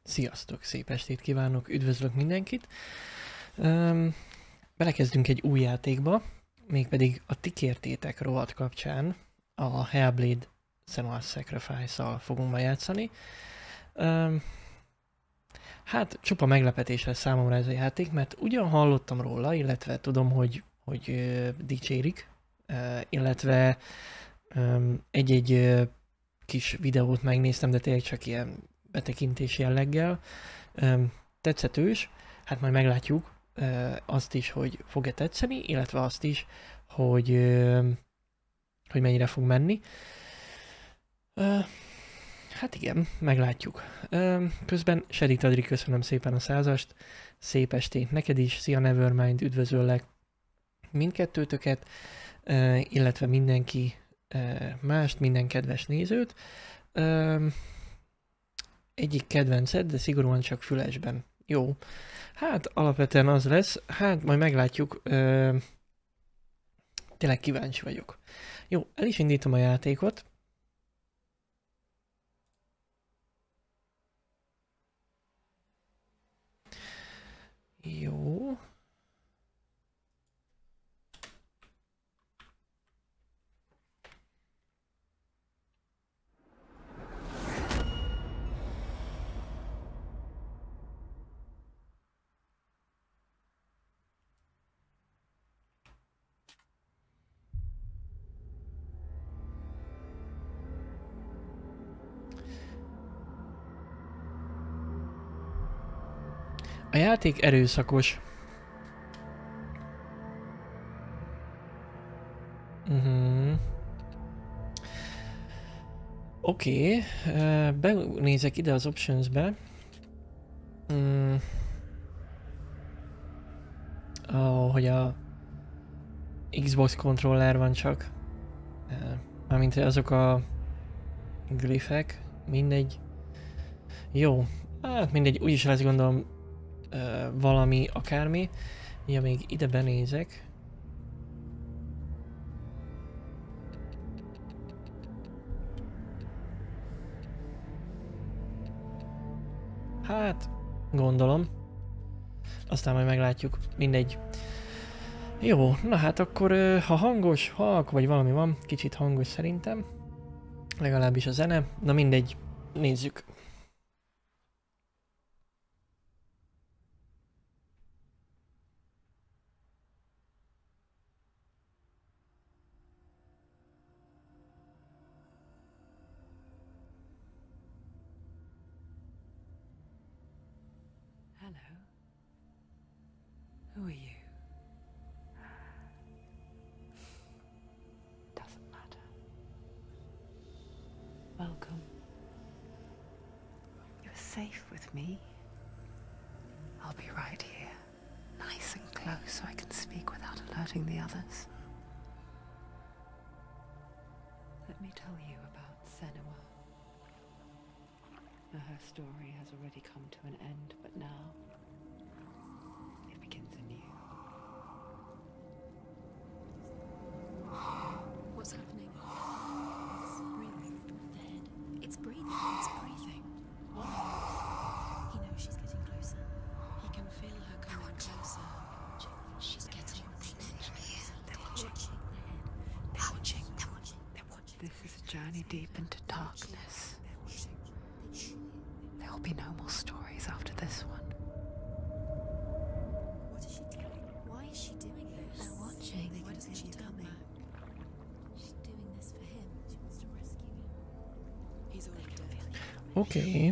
Sziasztok, szép estét kívánok, üdvözlök mindenkit. Belekezdünk egy új játékba, mégpedig a ti kértétek rovat kapcsán a Hellblade Senua's Sacrifice-szal fogunk bejátszani. Hát csupa meglepetés lesz számomra ez a játék, mert ugyan hallottam róla, illetve tudom, hogy dicsérik, illetve egy-egy kis videót megnéztem, de tényleg csak ilyen betekintés jelleggel. Tetszetős, hát majd meglátjuk azt is, hogy fog-e tetszeni, illetve azt is, hogy mennyire fog menni. Hát igen, meglátjuk. Közben Serit Adri, köszönöm szépen a 100-ast, szép estét neked is, szia Nevermind, üdvözöllek mindkettőtöket, illetve mindenki mást, minden kedves nézőt. Egyik kedvenced, de szigorúan csak fülesben. Jó. Hát alapvetően az lesz. Hát majd meglátjuk. Tényleg kíváncsi vagyok. Jó, el is indítom a játékot. Jó. A játék erőszakos. Oké, benézek ide az options-be. Hogy a Xbox controller van csak. Mármint azok a glyphek, mindegy. Jó, hát mindegy, úgyis lesz gondolom valami, akármi. Ja, még ide benézek. Hát, gondolom. Aztán majd meglátjuk, mindegy. Jó, na hát akkor ha hangos, halk vagy valami van, kicsit hangos szerintem. Legalábbis a zene, na mindegy, nézzük. Who are you? Doesn't matter. Welcome. You're safe with me. I'll be right here, nice and close so I can speak without alerting the others. Let me tell you about Senua. Now, her story has already come to an end, but now it begins anew. What's happening? It's breathing. The head. It's breathing. It's breathing. What? He knows she's getting closer. He can feel her coming closer. She's getting closer. They're watching. They're watching. They're watching. They're watching. This is a journey deep into darkness. There will be no more stories after this one. What is she doing? Why is she doing this? They're watching. Why doesn't she turn back? She's doing this for him. She wants to rescue him. He's already dead. Oké.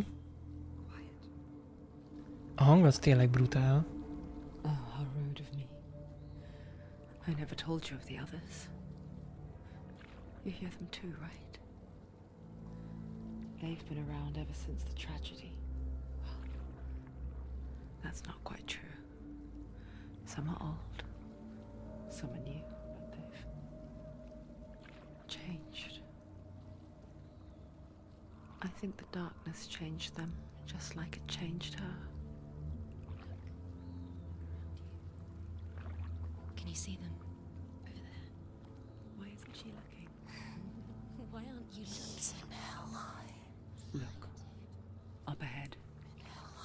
A hang az tényleg brutál. Oh, how rude of me. I never told you of the others. You hear them too, right? They've been around ever since the tragedy. Well, that's not quite true. Some are old, some are new, but they've changed. I think the darkness changed them, just like it changed her. Can you see them? Over there. Why isn't she looking? Why aren't you looking? Look, up ahead.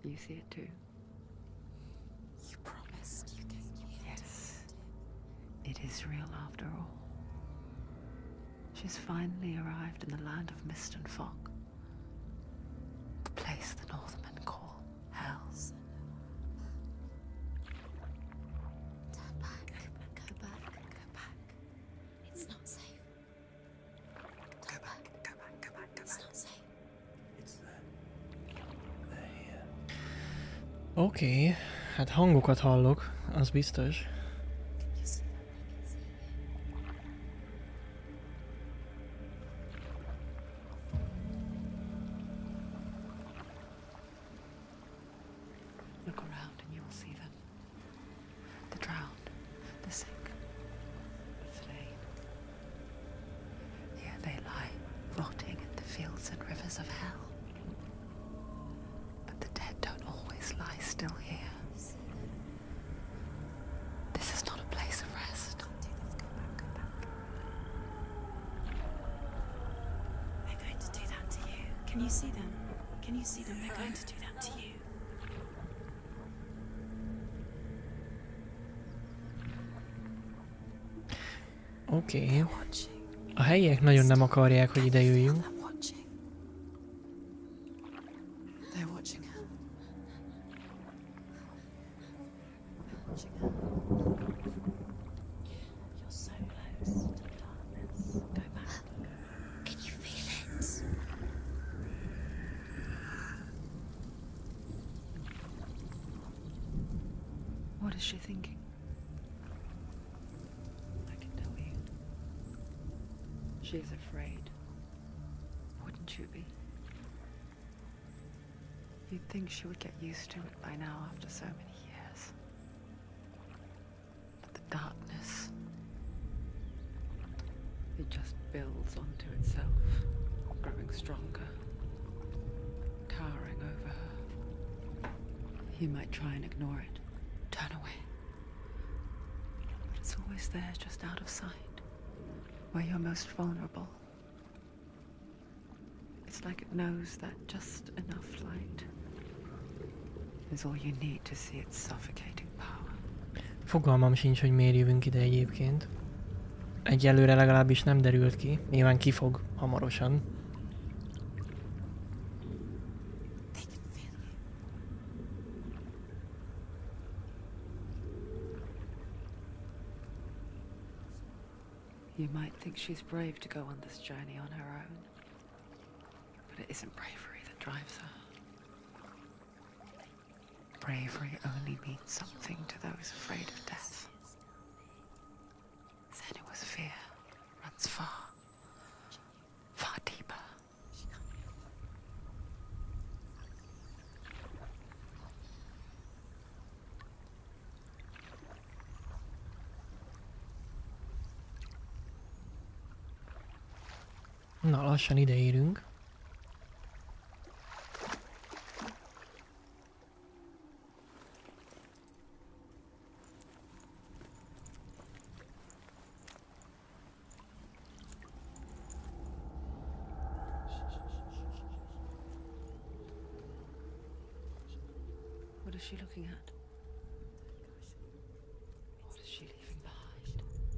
You see it too? You promised you gave me a Yes. It is real after all. She's finally arrived in the land of mist and fog. The place the Northmen call hell. Turn back. Go back. Go back. It's not safe. Turn back. Go back. Go back. It's not safe. Oké, hát hangokat hallok, az biztos. You see them? Look around and you will see them. The drowned, the sick, the slain. Here they lie, rotting in the fields and rivers of hell. But the dead don't always lie still here. This is not a place of rest. Go back. Go back. They're going to do that to you. Can you see them? Can you see them? They're going to do that to you. Oké. Watching. A helyiek nagyon nem akarják, hogy ide jöjjünk. They're watching. They're watching her. They're watching her. You're so close to the darkness. Go back. Can you feel it? What is she thinking? I can tell you. She's afraid. Wouldn't you be? You'd think she would get used to it by now after so many years. But the darkness, it just builds onto itself, growing stronger, towering over her. You might try and ignore it, turn away. But it's always there, just out of sight, where you're most vulnerable. It's like it knows that just enough light is all you need to see its suffocating power. Fogalmam sincs, hogy miért jövünk ide egyébként. Egyelőre legalábbis nem derült ki. Nyilván ki fog hamarosan. They can feel you. You might think she's brave to go on this journey on her own, but it isn't bravery that drives her. Bravery only means something to those afraid of death. Then it was fear, runs far, far deeper. Na, lassan ide érünk. What is she looking at? What is she leaving behind?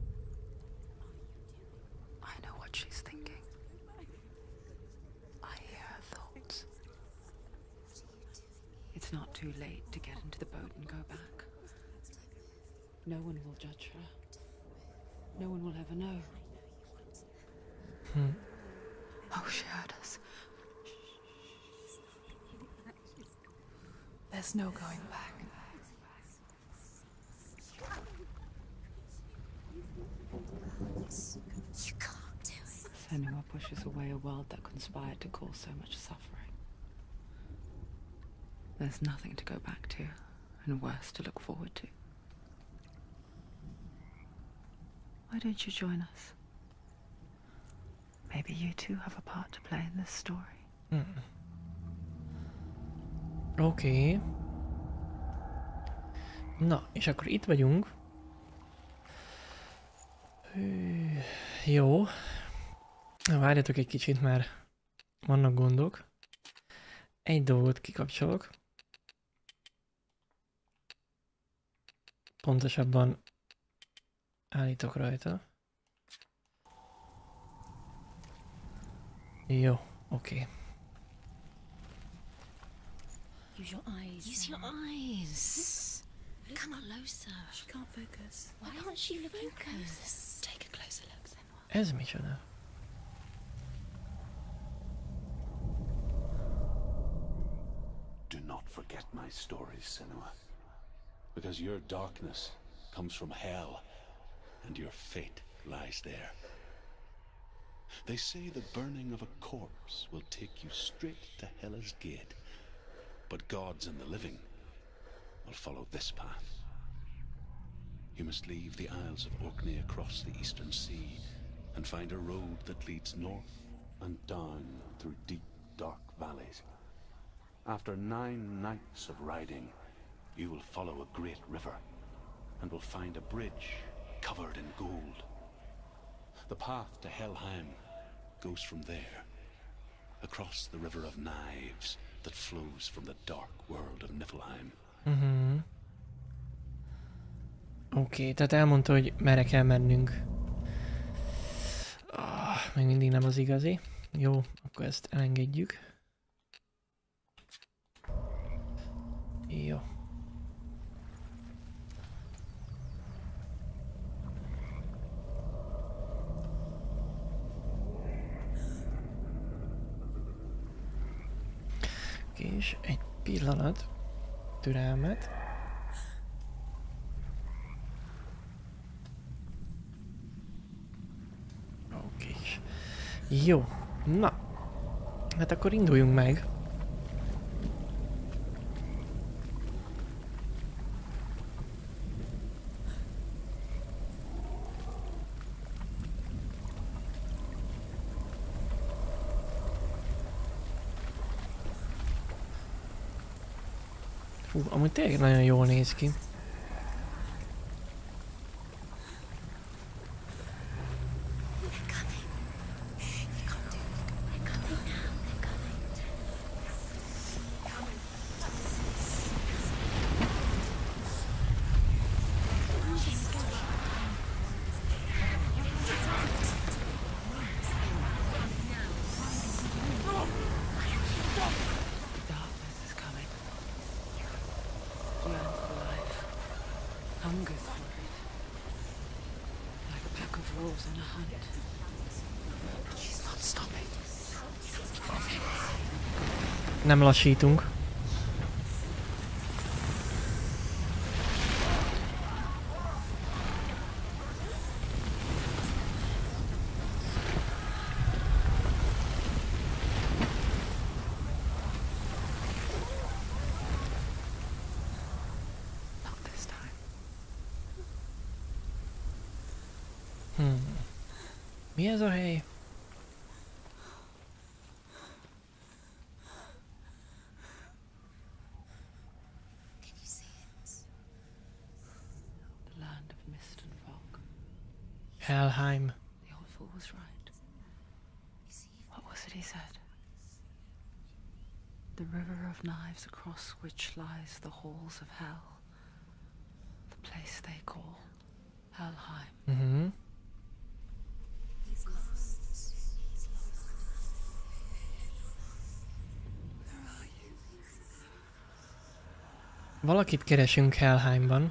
I know what she's thinking. I hear her thoughts. It's not too late to get into the boat and go back. No one will judge her. No one will ever know. Oh, she heard us. There's no going back. You can't do it. Senua pushes away a world that conspired to cause so much suffering. There's nothing to go back to, and worse to look forward to. Why don't you join us? Maybe you too have a part to play in this story. Oké. Na, és akkor itt vagyunk. Jó. Várjatok egy kicsit, mert vannak gondok. Egy dolgot kikapcsolok. pontosabban állítok rajta. Jó, oké. Use your eyes. Use your eyes. Come closer. She can't focus. Why can't she focus? Take a closer look, Senua. Ez micsoda? Do not forget my stories, Senua. Because your darkness comes from hell, and your fate lies there. They say the burning of a corpse will take you straight to Hela's gate, but gods and the living will follow this path. You must leave the Isles of Orkney across the eastern sea and find a road that leads north and down through deep, dark valleys. After 9 nights of riding, you will follow a great river and will find a bridge covered in gold. The path to Helheim goes from there, across the River of Knives that flows from the dark world of Niflheim. Oké, tehát elmondta, hogy merre kell mennünk. Még mindig nem az igazi. Jó, akkor ezt elengedjük. Jó. És egy pillanat türelmet. Oké. Jó. Na. Hát akkor induljunk meg. Fú, amúgy tényleg nagyon jól néz ki. Darkness is coming. Yearn for life. Hungers for it. Like a pack of wolves on a hunt. She's not stopping. Nem lassítunk. Not this time. Mi ez a hely? Can you see it? The land of mist and fog. Helheim. The old fool was right. You see it? What was it he said? The river of knives across which lies the halls of hell. The place they call Helheim. Mhm. He's lost. He's lost. Where are you? Valakit keresünk Helheimban.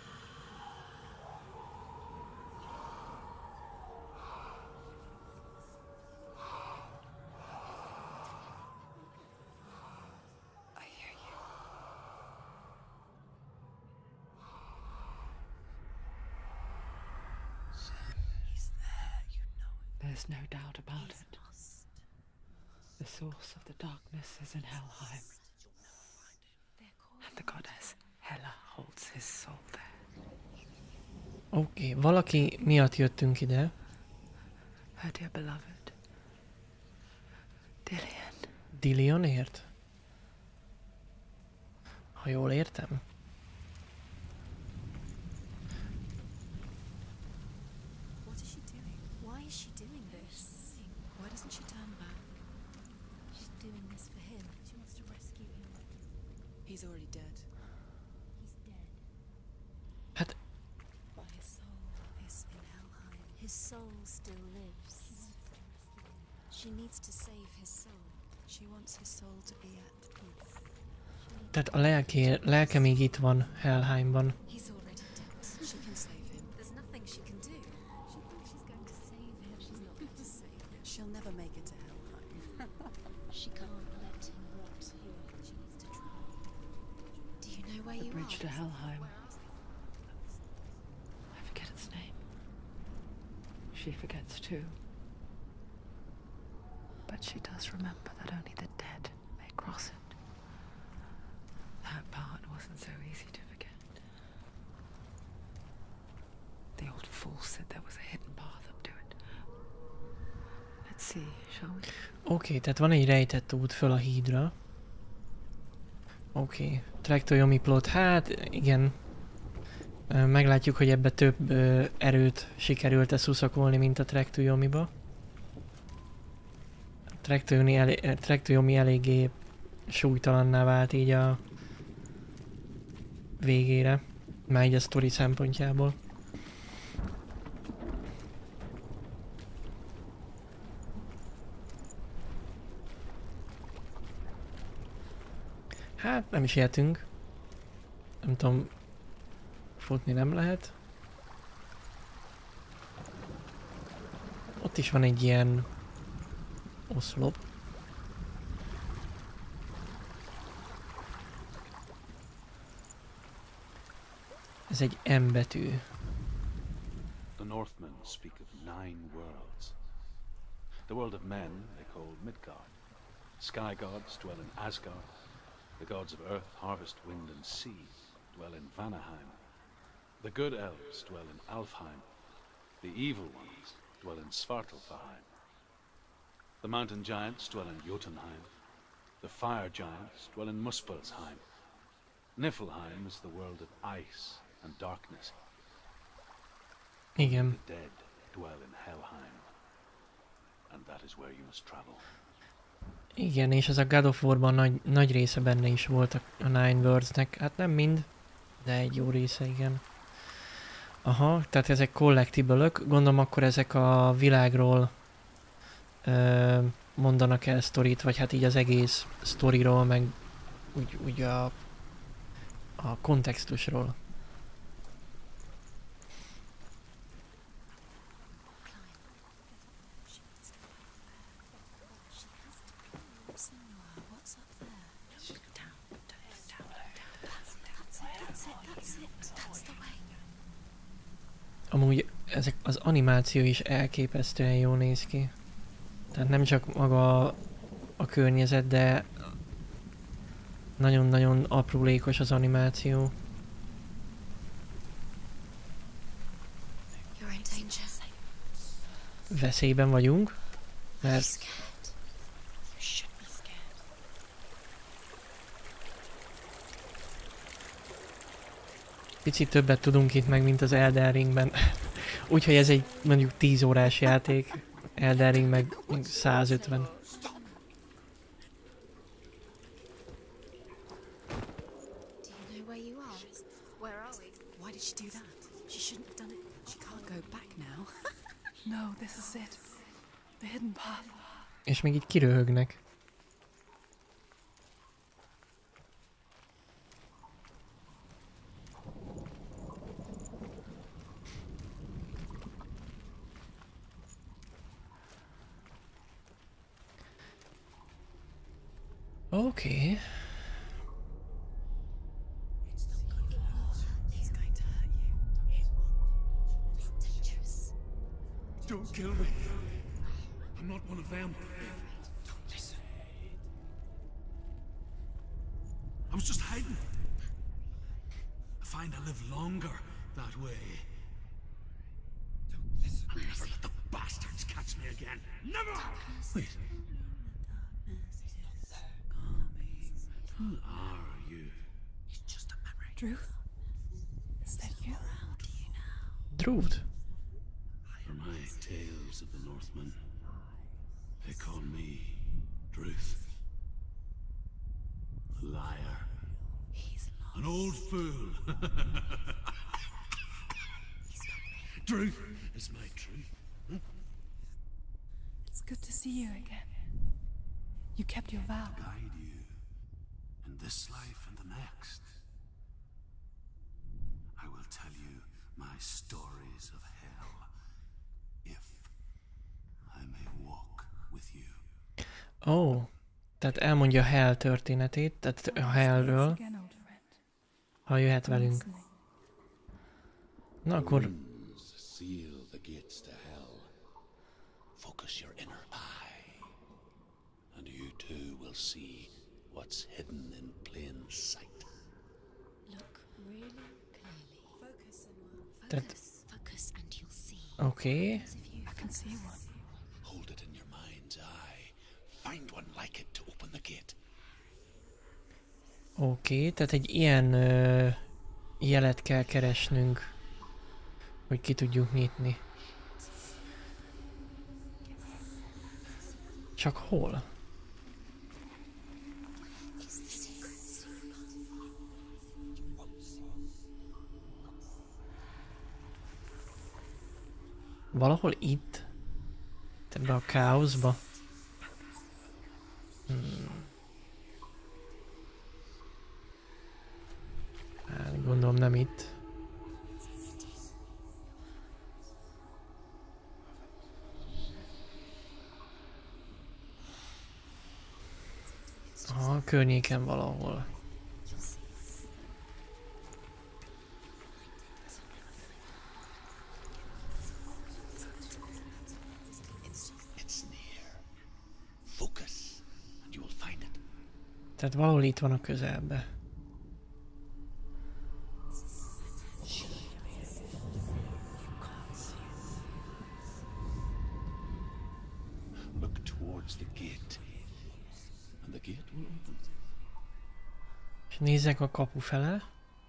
I hear you. He's there. You know it. There's no doubt about He's it. lost. The source of the darkness is in Helheim, They're calling. and the goddess Hela holds his soul there. Oké, valaki miatt jöttünk ide. Her dear beloved, Dillian. Dillionért? Ha jól értem. What is she doing? Why is she doing this? Why doesn't she turn back? She's doing this for him. She wants to rescue him. He's already dead. He's dead. Hát His soul still lives. She needs to save his soul. She wants his soul to be at peace. Tehát a lelke még itt van Helheimban. He's already dead. She can save him. There's nothing she can do. She thinks she's going to save him. She's not going to save him. She'll never make it to Helheim. She can't let him rot here. She needs to try. Do you know where The you bridge are? to Helheim. I forget its name. She forgets too. But she does remember that only the dead may cross it. That part wasn't so easy to forget. The old fool said there was a hidden path up to it. Let's see, shall we? Oké, tehát van egy rejtett út föl a hídra. Oké, Traktoyomi plot, hát igen. Meglátjuk, hogy ebbe több erőt sikerült-e szuszakolni, mint a Traktoyomiba. Traktoyomi eléggé súlytalanná vált így a végére, már így a sztori szempontjából. Hát nem is értünk. Nem tudom, futni nem lehet. Ott is van egy ilyen oszlop. Ez egy M betű. The Northmen speak of 9 worlds. The world of men they call Midgard. Sky gods dwell in Asgard. The gods of earth, harvest, wind and sea dwell in Vanaheim. The good elves dwell in Alfheim. The evil ones dwell in Svartalfheim. The mountain giants dwell in Jotunheim. The fire giants dwell in Muspelheim. Niflheim is the world of ice and darkness. Igen. The dead dwell in Helheim. And that is where you must travel. Igen, és ez a God of War-ban nagy része benne is volt a Nine Worlds-nek. Hát nem mind, de egy jó része, igen. Aha, tehát ezek collectible-ök. Gondolom akkor ezek a világról mondanak el sztorit, vagy hát így az egész sztoriról, meg úgy a kontextusról. Amúgy az animáció is elképesztően jól néz ki. Tehát nem csak maga a környezet, de nagyon-nagyon aprólékos az animáció. You're in danger. Veszélyben vagyunk, mert Scared. You should be scared. picit többet tudunk itt meg, mint az Elden Ringben. Úgyhogy ez egy mondjuk 10 órás játék. Elden Ring meg 150. Do you know where you are? Where are we? Why did she do that? She shouldn't have done it. She can't go back now. No, this is it. The hidden path. És még így kiröhögnek. Oké. It's going to hurt you. It's dangerous. Don't kill me. I'm not one of them. Don't listen. I was just hiding. I find I live longer that way. Don't listen. I'll never let the bastards catch me again. Never! Wait. Who are you? It's just a memory. Druth? Is that you? Druth. For my tales of the Northmen, they call me Druth. A liar. He's lost. An old fool. Druth is my truth. It's good to see you again. You kept your vow. Guide you in this life and the next. I will tell you my stories of hell, if I may walk with you. Ó, tehát elmondja Hell történetét, tehát a Hellről, Again, old friend. ha jöhet I'm velünk. listening. Na akkor Runes seal the gates to hell. Focus your inner eye, and you too will see what's hidden in plain sight. Look really clearly. Focus, Senua. That- Focus. Focus and you'll see. oké. As if you I can see one. Hold it in your mind's eye. Find one like it to open the gate. Oké, tehát egy ilyen jelet kell keresnünk, hogy ki tudjuk nyitni. Csak hol? Valahol itt? Ebbe a káoszba? Hát gondolom nem itt. A környéken valahol. It's near. Focus, and you will find it. Tehát valahol itt van a közelbe. Look towards the gate, and the gate will open. És nézzek a kapu fele.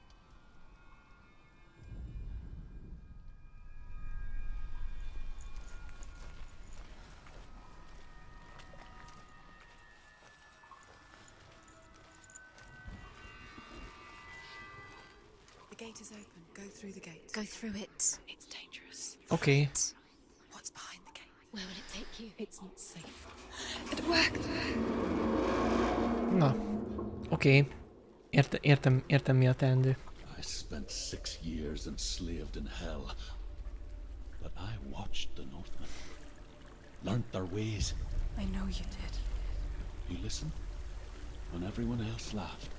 The gate is open. Go through the gate. go through it. It's dangerous. Oké. What's behind the gate? Where will it take you? It's not safe. It worked. Na. Oké. Értem mi a teendő. I spent 6 years enslaved in hell, but I watched the Northmen, learnt their ways. I know you did. You listened when everyone else laughed.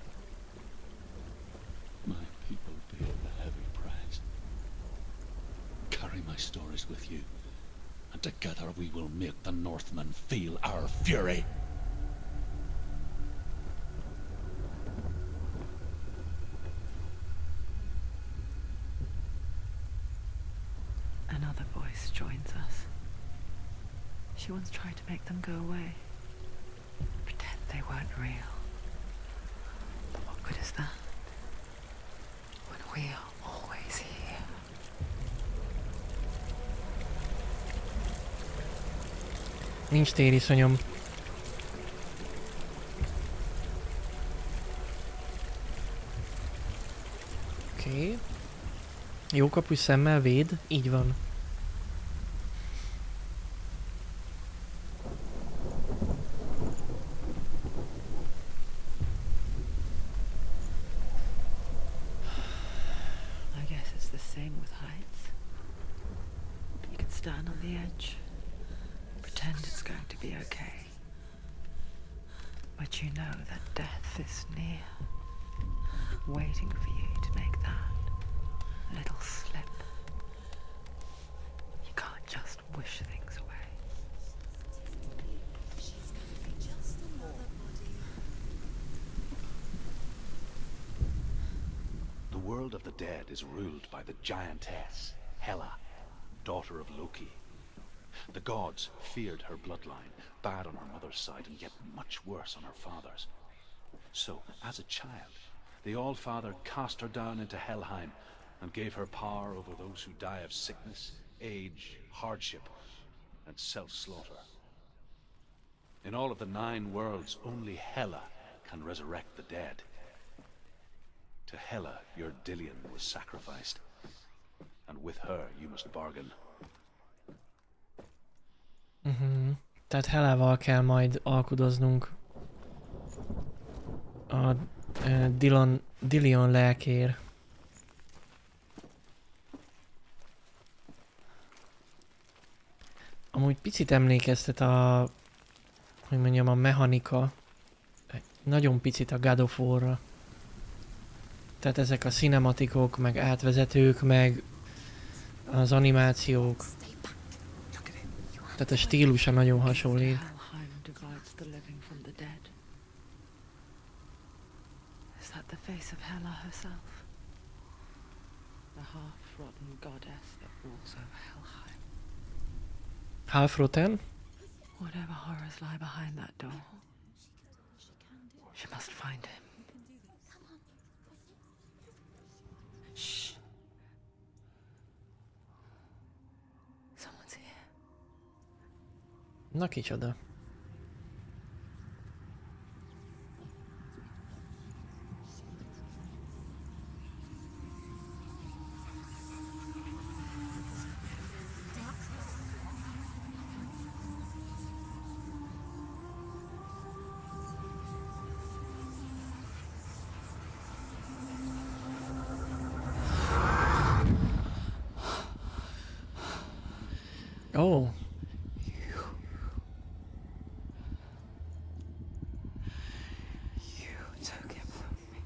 My people paid the heavy price. Carry my stories with you, and together we will make the Northmen feel our fury. Another voice joins us. She once tried to make them go away. Pretend they weren't real. But what good is that? When we are always here. Nincs tériszonyom. Oké. Jó kapus szemmel véd, így van. I guess it's the same with heights. You can stand on the edge, pretend it's going to be okay. But you know that death is near, waiting for you to make that little slip. You can't just wish things away. The world of the dead is ruled by the giantess, Hela, daughter of Loki. The gods feared her bloodline, bad on her mother's side and yet much worse on her father's. So, as a child, the All-Father cast her down into Helheim and gave her power over those who die of sickness, age, hardship, and self-slaughter. In all of the 9 worlds, only Hela can resurrect the dead. To Hela, your Dillion was sacrificed, and with her you must bargain. Tehát Helával kell majd alkudoznunk a Dillion lelkér. Amúgy picit emlékeztet hogy mondjam, a mechanika, nagyon picit a God of War-ra. Tehát ezek a cinematikok, meg átvezetők, meg az animációk. Tehát a stílusa nagyon hasonlít. Helheim divides the living from the dead. Is that the face of Hela herself? The half-rotten goddess that rules over Helheim. Half-rotten? Whatever horrors lie behind that door, she must find him. Shh. Someone's here. Na kicsoda. Oh. You took him from me.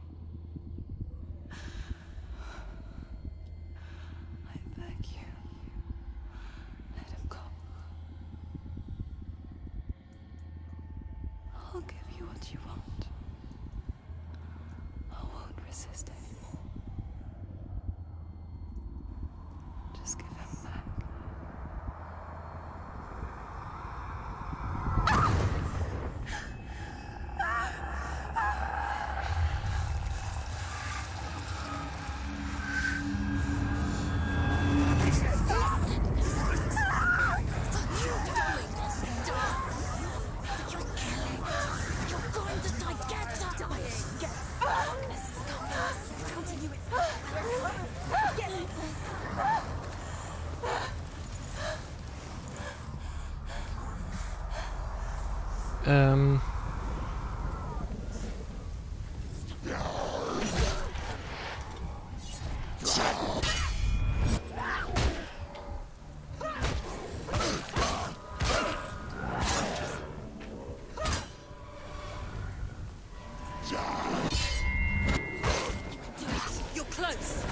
I beg you. Let him go. I'll give you what you want. I won't resist anymore. Just give him back. You're close.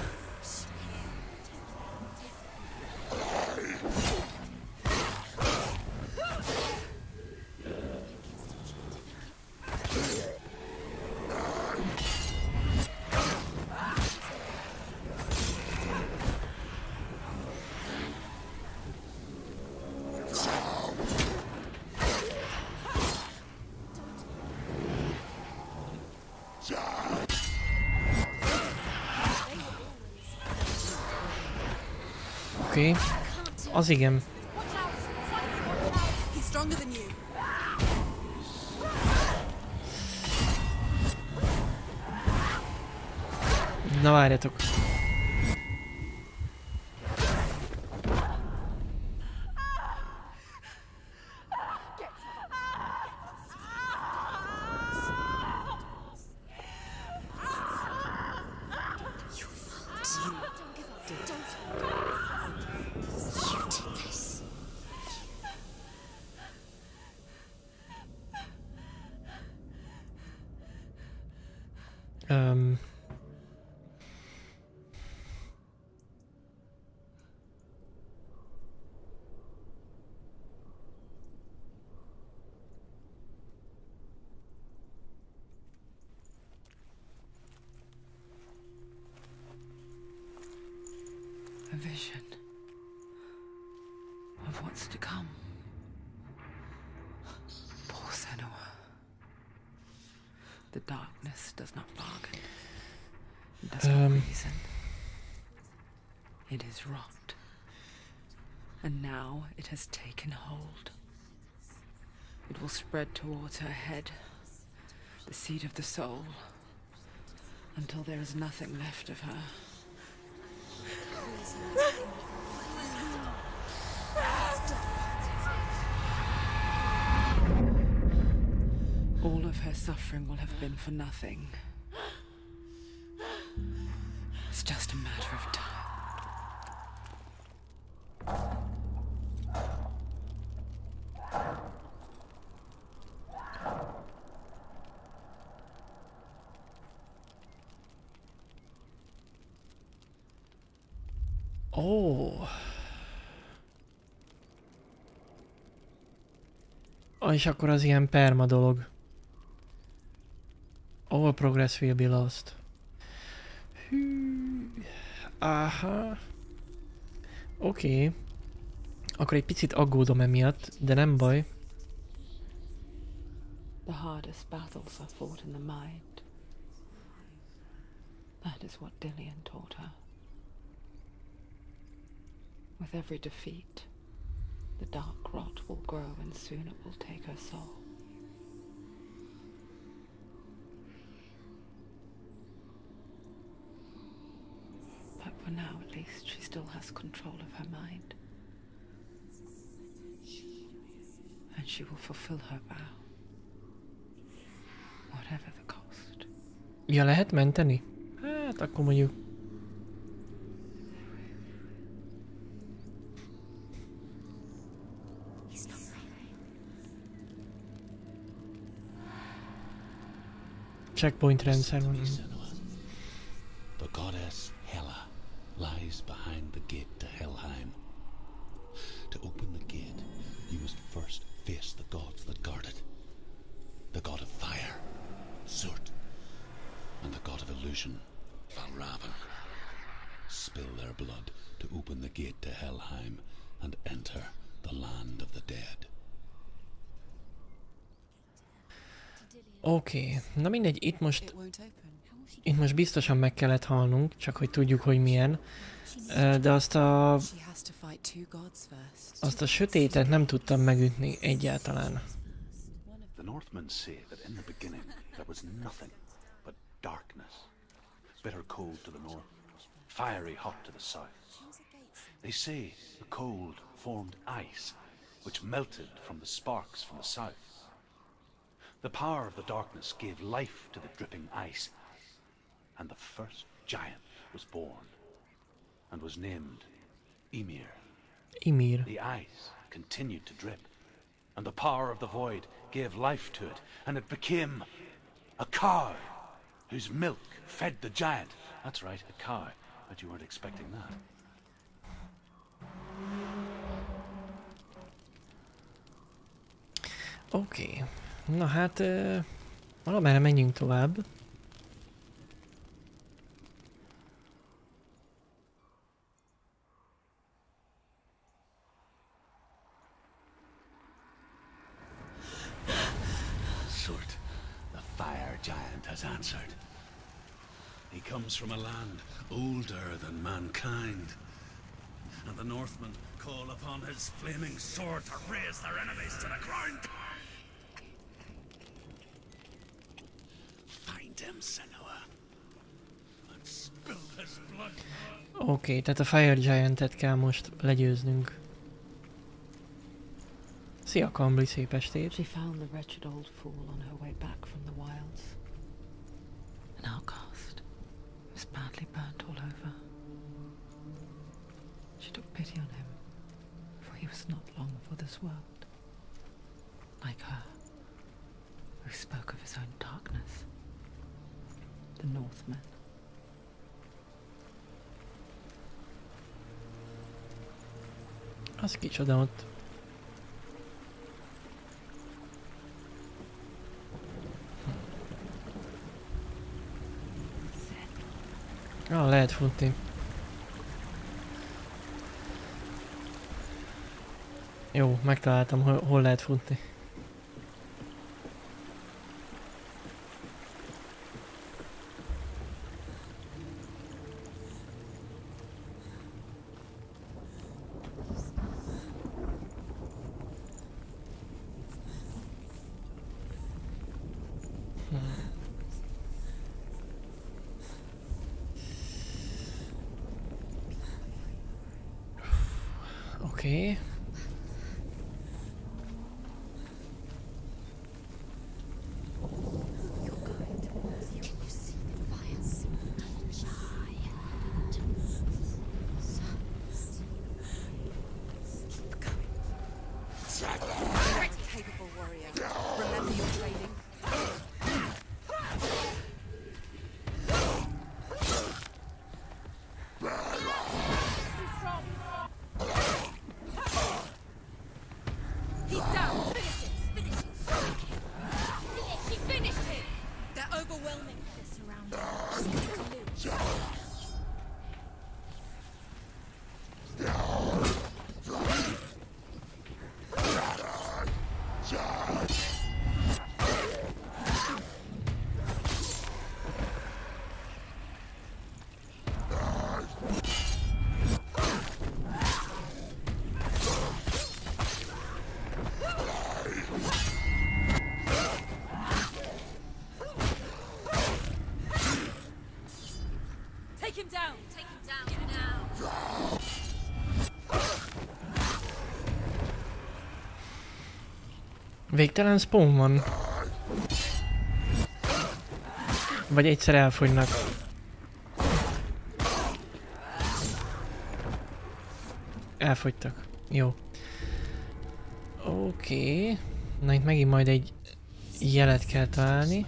Oké. Az igen. He's stronger than you. Na várjatok. A vision of what's to come. Poor Senua. The darkness does not bargain. It does not reason. It is wrought. And now it has taken hold. It will spread towards her head, the seat of the soul, until there is nothing left of her. All of her suffering will have been for nothing. It's just a matter of time. Ó. És akkor az ilyen perma dolog. All progress will be lost. Hű. Aha. Oké. Akkor egy picit aggódom emiatt, de nem baj. The hardest battles are fought in the mind. That is what Dillian taught her. With every defeat, the dark rot will grow and soon it will take her soul. But for now, at least, she still has control of her mind. And she will fulfill her vow. Whatever the cost. Ja, lehet menteni? Hát akkor mondjuk. Checkpoint rendszer van. The goddess Hela lies behind the gate to Helheim. To open the gate, you must first face the gods that guard it. The god of fire, Surt, and the god of illusion, Valravn. Spill their blood to open the gate to Helheim and enter the land of the dead. Oké, na mindegy, itt most biztosan meg kellett halnunk, csak hogy tudjuk, hogy milyen. De azt a sötétet nem tudtam megütni egyáltalán. The Northmen say that in the beginning there was nothing but darkness. Bitter cold to the north, fiery hot to the south. They say the cold formed ice, which melted from the sparks from the south. The power of the darkness gave life to the dripping ice, and the first giant was born, and was named Ymir. Ymir. The ice continued to drip, and the power of the void gave life to it, and it became a cow, whose milk fed the giant. That's right, a cow. But you weren't expecting that. Oké. Na hát, valamerre menjünk tovább. Surt, the fire giant has answered. He comes from a land older than mankind, and the Northmen call upon his flaming sword to raise their enemies to the ground. Find him, Senua, and spill his blood. Oké, tehát a Fire Giant-et kell most legyőznünk. Szia, Kambli, szép estét! She found the wretched old fool on her way back from the wilds. An outcast. He was badly burnt all over. She took pity on him, for he was not long for this world. Like her, who spoke of his own darkness. The Northmen. Az kicsoda ott. Ah, lehet futni. Jó, megtaláltam, hol lehet futni. Oké. They're surrounding us. Take a look. Take him down! Take him down now! Végtelen spawn van. Vagy egyszer elfogynak. Elfogytak. Jó. Oké. Na itt megint majd egy jelet kell találni.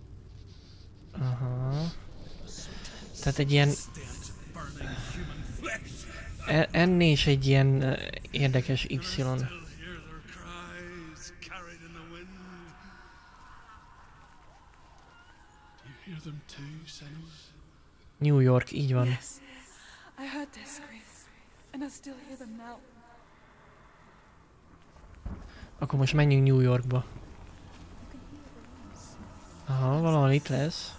Aha. Tehát egy ilyen... Ennél is egy ilyen érdekes Y. New York, így van. Yes, I heard their screams, and I still hear them now. Akkor most menjünk New Yorkba. Aha, valahol itt lesz.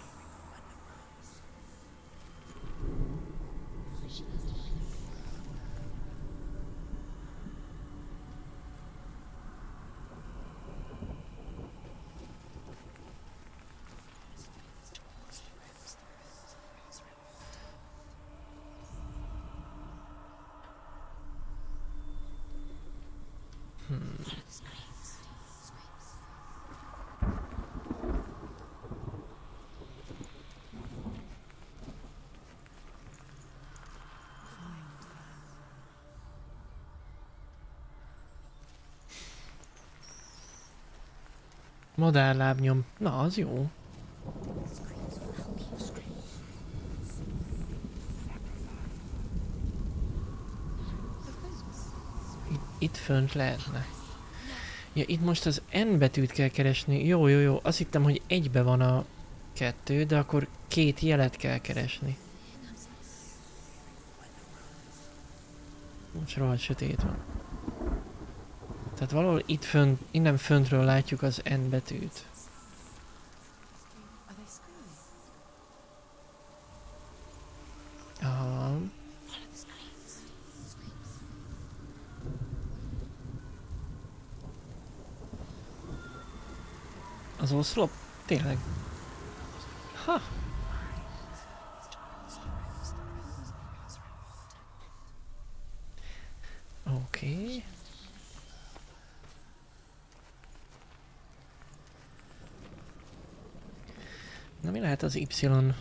Madárlábnyom. Na, az jó. Itt fönt lehetne. Ja, itt most az N betűt kell keresni. Jó, jó, jó. Azt hittem, hogy egybe van a kettő, de akkor két jelet kell keresni. Most rohadt sötét van. Tehát valahol itt fönt, innen föntről látjuk az N betűt. Aha. Az oszlop? Tényleg? Ha! Oké. Na mi lehet az Y?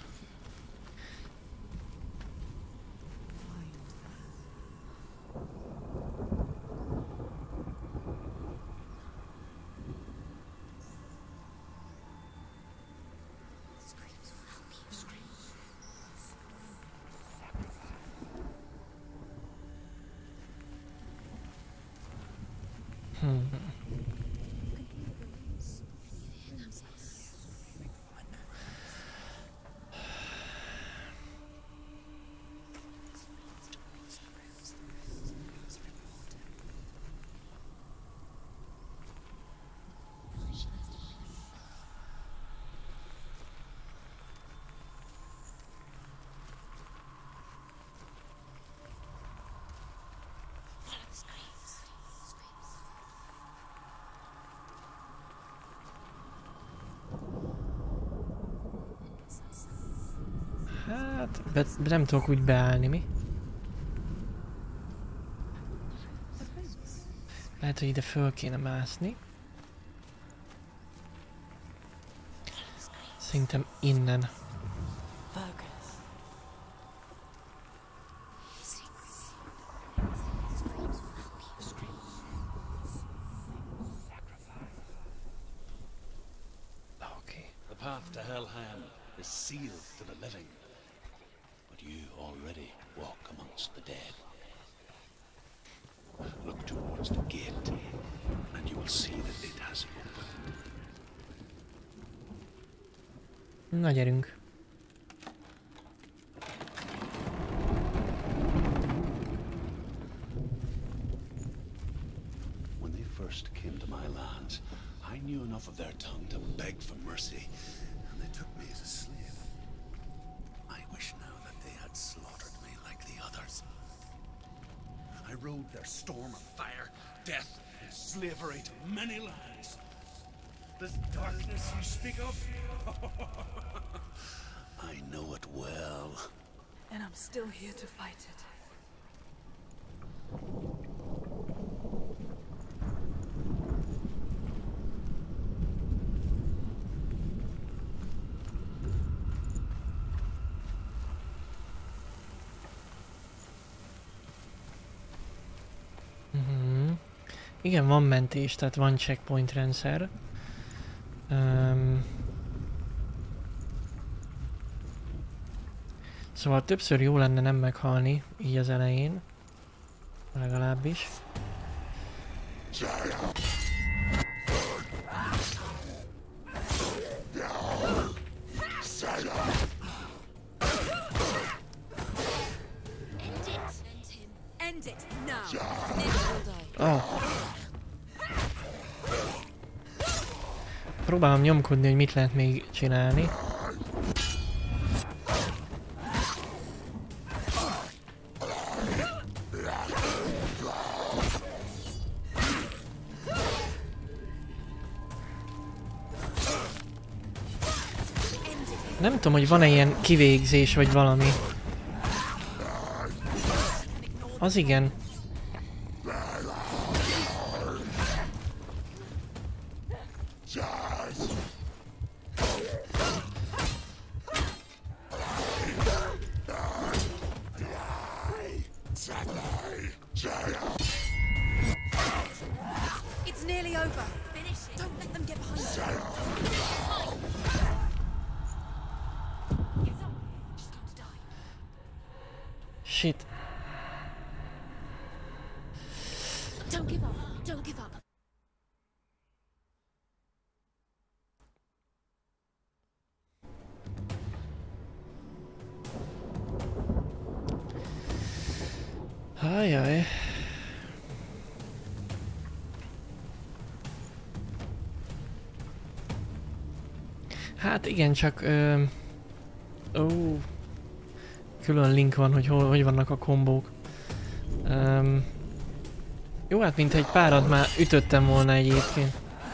Hát, nem tudok úgy beállni, mi? Lehet, hogy ide föl kéne mászni. Szerintem innen. The path to Helheim is sealed to the living, but you already walk amongst the dead. Look towards the gate, and you will see that it has opened. Na gyerünk. When they first came to my lands, I knew enough of their tongue to beg for mercy, and they took me as a slave. I wish now that they had slaughtered me like the others. I rode their storm of fire, death, and slavery to many lands. This darkness you speak of, I know it well. And I'm still here to fight it. Igen, van mentés, tehát van checkpoint rendszer. Szóval többször jó lenne nem meghalni, így az elején. Legalábbis. End it now. Oh. Próbálom nyomkodni, hogy mit lehet még csinálni. Nem tudom, hogy van-e ilyen kivégzés vagy valami. Az igen. It's nearly over. Finish it. Don't let them get behind you. She's going to die. Shit. Don't give up. Don't give up. Ajaj. Hát igen, csak külön link van, hogy vannak a kombók. Jó, hát mint egy párat már ütöttem volna egyébként.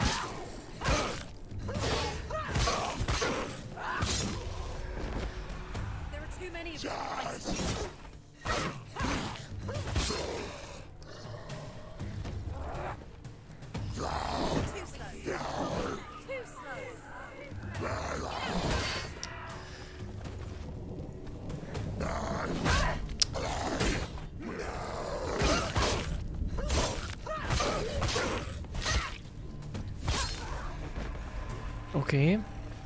There are too many of them. Too slow. Too slow. Oké.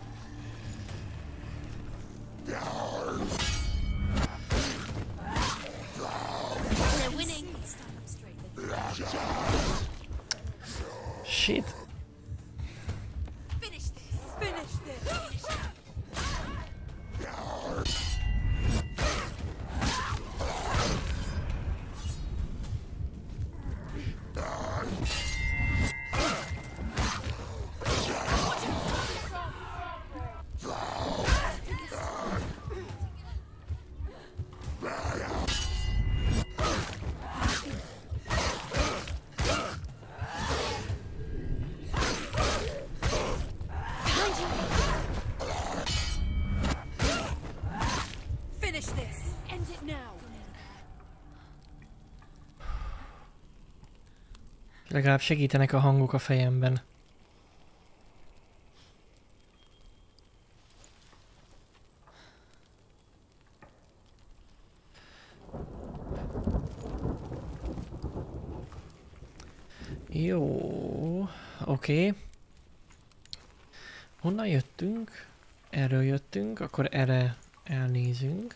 We're winning. Stand up straight. Shit. Finish this. Finish this. Finish this. End it now. Legalább segítenek a hangok a fejemben. Jó, oké. Honnan jöttünk? Erről jöttünk, akkor erre elnézünk.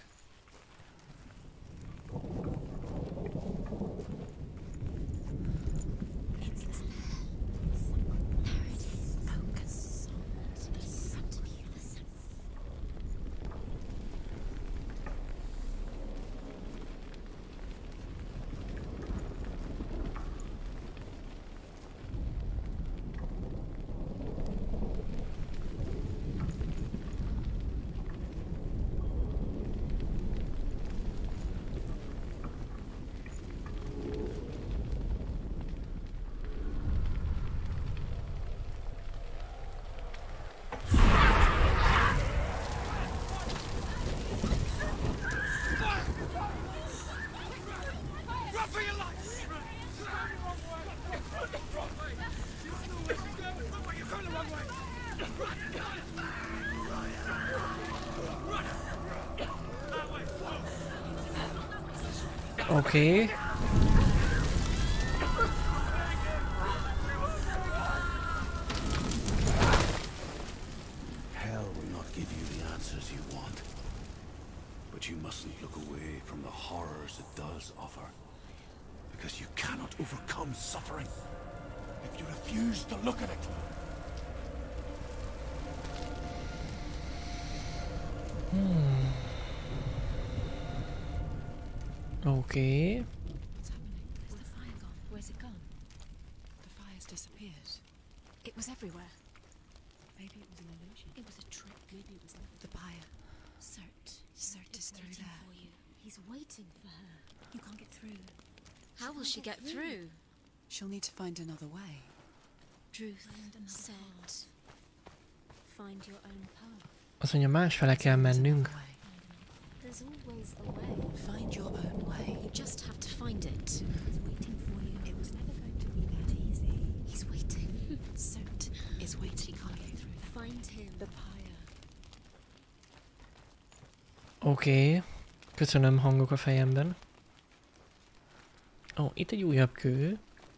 Oké. Hell will not give you the answers you want. But you mustn't look away from the horrors it does offer. Because you cannot overcome suffering if you refuse to look at it. Oké. What's happening? Where's the fire gone? Where's it gone? The fire's disappeared. It was everywhere. Maybe it was an illusion. It was a trick. Maybe it was the pyre. Cert is through waiting there. for you. He's waiting for her. You can't get through. How will she get through? She'll need to find another way. Truth, Cert. Find your own path. Azt mondja, másfele kell mennünk. There's always a way. Find your own way. You just have to find it. He's waiting for you. It was never going to be that easy. He's waiting. Cert Is waiting for you. Find him. The pyre. Oké. Köszönöm, hangok a fejemben. Ó, itt egy újabb kő.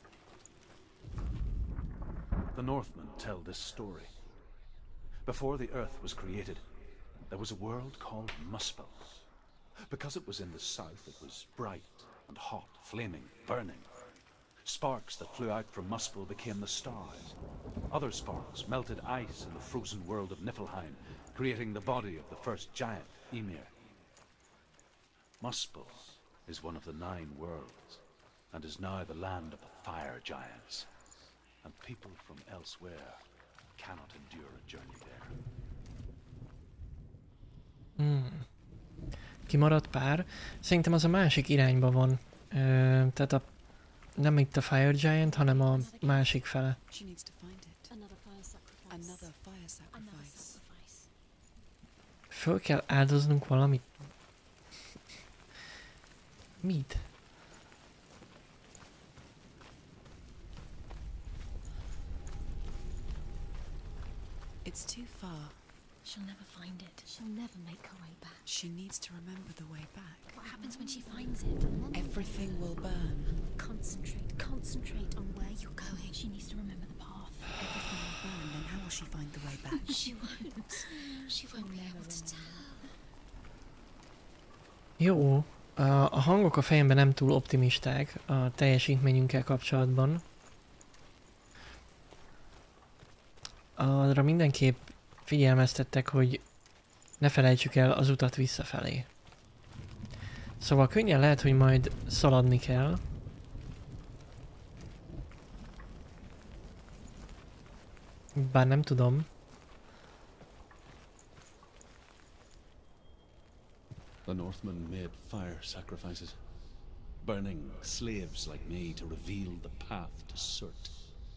The Northmen tell this story. Before the earth was created, there was a world called Muspel. Because it was in the south, it was bright and hot, flaming, burning. Sparks that flew out from Muspel became the stars. Other sparks melted ice in the frozen world of Niflheim, creating the body of the first giant, Ymir. Muspel is one of the 9 worlds, and is now the land of the fire giants. And people from elsewhere cannot endure a journey there. Kimaradt pár. Szerintem az a másik irányba van. Tehát nem itt a Fire Giant, hanem a másik fele. She needs to find it. Another fire sacrifice. Another fire Another sacrifice. sacrifice. Föl kell áldoznunk valamit. Mit? It's too far. She'll never find it. She'll never make her way back. She needs to remember the way back. What happens when she finds it? Everything will burn. Concentrate on where you're going. She needs to remember the path. Everything will burn, then how will she find the way back? She won't. She won't be able to tell. Jó. A hangok a fejemben nem túl optimisták a teljesítményünkkel kapcsolatban. Arra mindenképp figyelmeztettek, hogy ne felejtsük el az utat visszafelé. Szóval könnyen lehet, hogy majd szaladni kell. Bár nem tudom. The Northmen made fire sacrifices, burning slaves like me to reveal the path to Surt.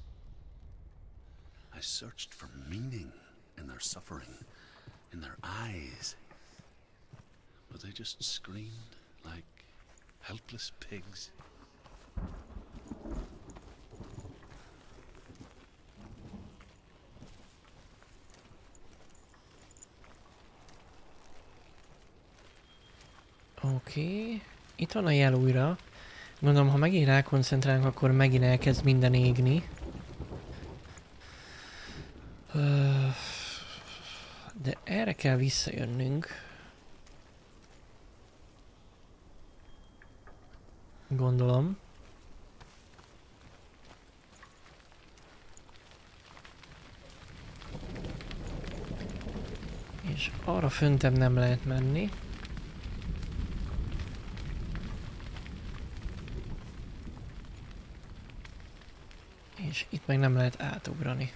I searched for meaning in their suffering, in their eyes, but they just screamed like helpless pigs. Oké. Itt van a jel újra. Gondolom, ha megint rákoncentrálunk, akkor megint elkezd minden égni. De erre kell visszajönnünk. Gondolom. És arra föntebb nem lehet menni. És itt meg nem lehet átugrani.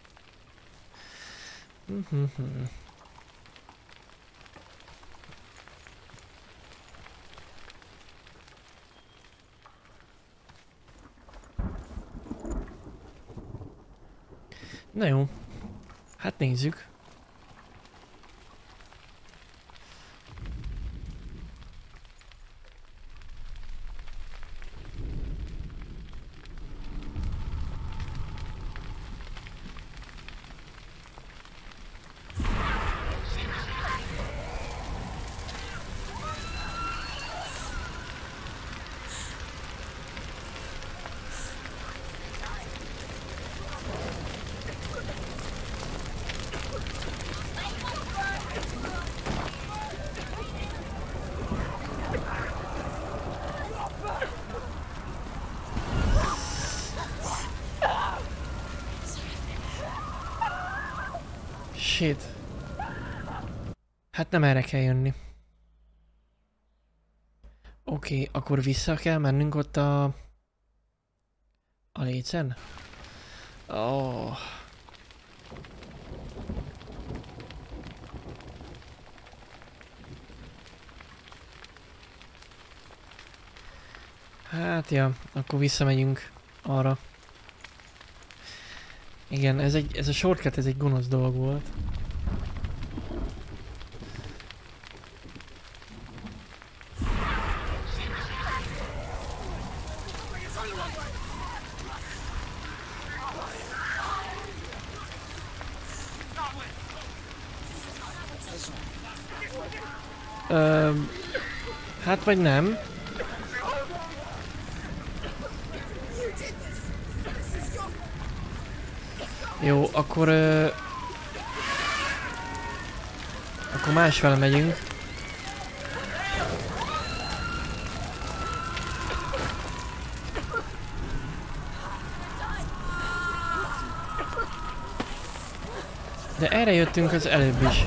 Na jó, hát nézzük. mesét? Hát nem erre kell jönni. Oké, akkor vissza kell mennünk ott a lécen? Oh. Hát ja, akkor visszamegyünk arra. Igen, ez a shortcut, ez egy gonosz dolog volt. Hát vagy nem. Jó, akkor akkor másfele megyünk. De erre jöttünk az előbb is.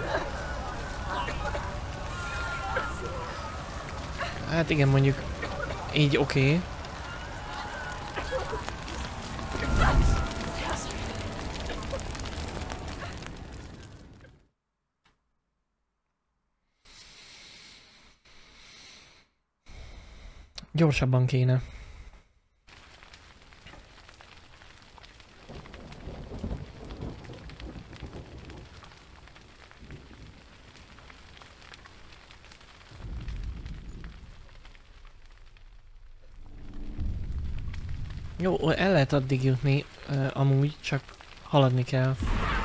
Hát igen, mondjuk így oké. Gyorsabban kéne. Jó, el lehet addig jutni, amúgy, csak haladni kell.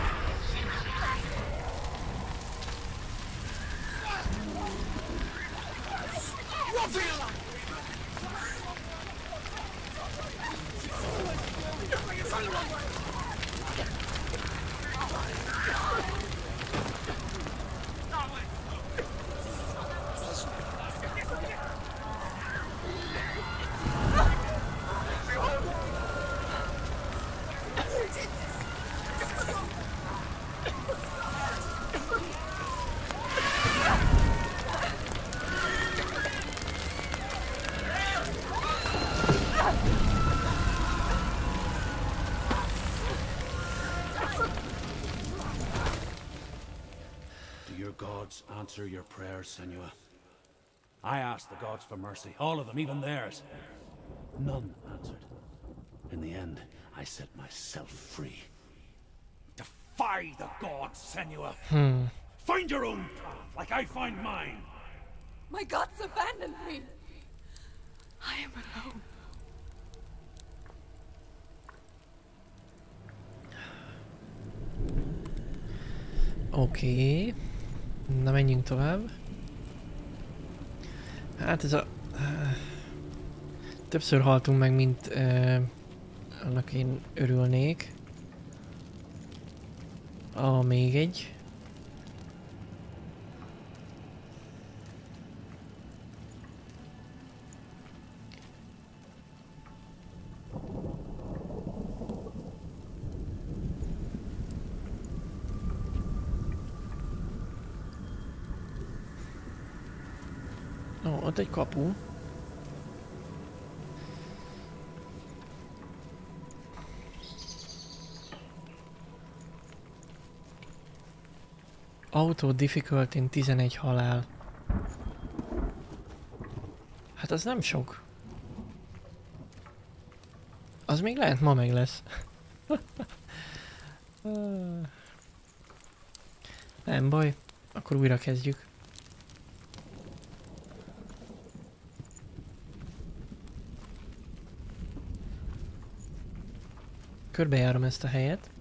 Answer your prayers, Senua. I asked the gods for mercy, all of them, even theirs. None answered. In the end, I set myself free. Defy the gods, Senua. Find your own path, like I find mine. My gods abandoned me. I am alone. Oké. Na menjünk tovább. Hát ez a... többször haltunk meg, mint annak én örülnék. Még egy. Ott egy kapu. Auto difficulty 11 halál. Hát az nem sok. Az még lehet ma meg lesz. Nem baj, akkor újra kezdjük. Körbejárom ezt a helyet.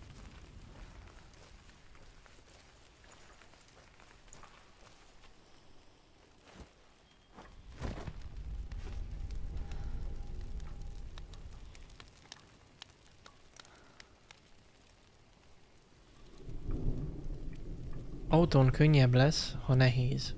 Autón könnyebb lesz, ha nehéz.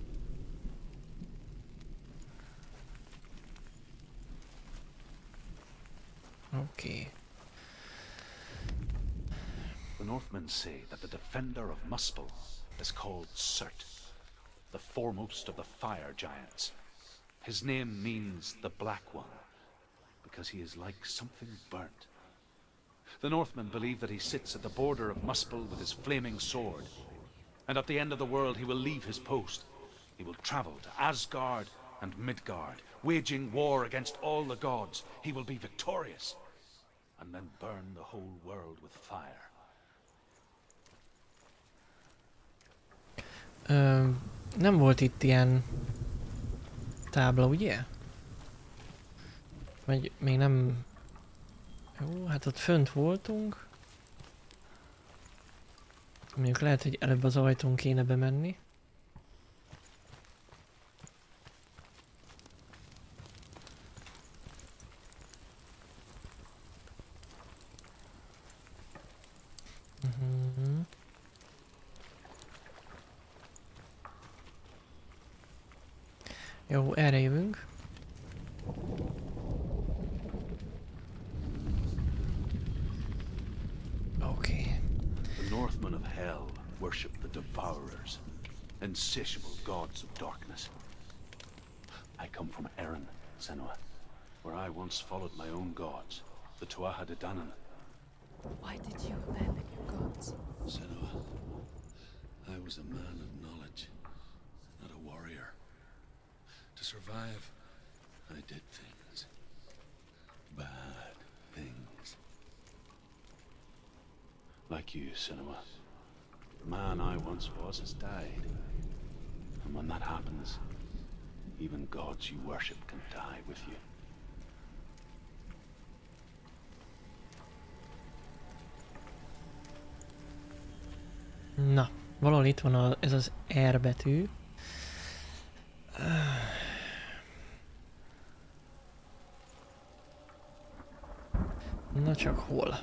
Oké. The Northmen say that the defender of Muspel is called Surt, the foremost of the fire giants. His name means the Black One, because he is like something burnt. The Northmen believe that he sits at the border of Muspel with his flaming sword, and at the end of the world he will leave his post. He will travel to Asgard and Midgard, waging war against all the gods. He will be victorious, and then burn the whole world with fire. Nem volt itt ilyen tábla, ugye? Vagy még nem... Jó, hát ott fönt voltunk. Mondjuk lehet, hogy előbb az ajtón kéne bemenni. Jó, erre jövünk. Okay. The Northmen of Hell worship the Devourers, insatiable gods of darkness. I come from Erin, Senua, where I once followed my own gods, the Tuatha De Danann. Why did you abandon your gods? Senua, I was a man of knowledge, not a warrior. To survive, I did things. Bad things. Like you, Senua. The man I once was has died. And when that happens, even gods you worship can die with you. Na, valahol itt van ez az R betű. Na csak hol?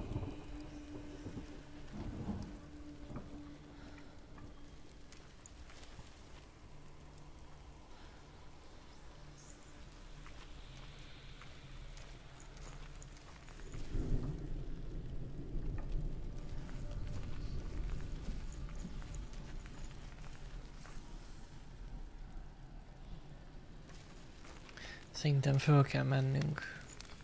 Szerintem föl kell mennünk.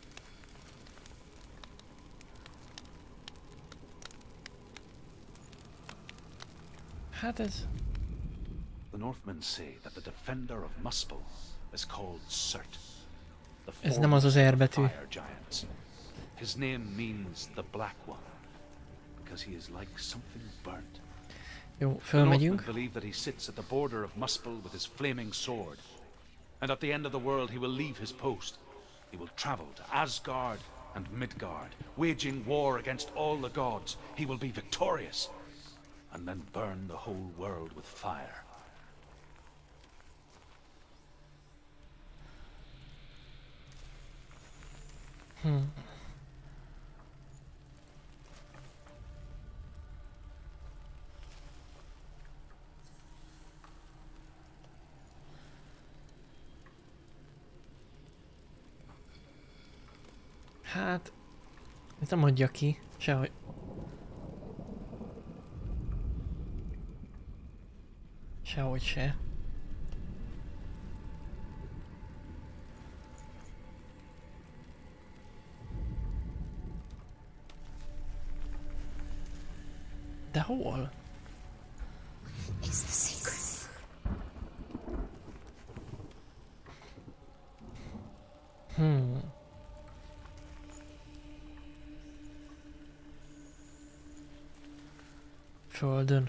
Hát ez... The Northmen say that the defender of Muspel is called Surt, the Ez nem az az foremost R of the betű. fire giants. His name means the Black One, because he is like something burnt. Jó, The Northmen fölmegyünk. believe that he sits at the border of Muspel with his flaming sword, and at the end of the world he will leave his post. He will travel to Asgard and Midgard, waging war against all the gods. He will be victorious, and then burn the whole world with fire. Hát... Ez nem adja ki. Sehogy. Sehogy se. De hol? Is the secret. Földön.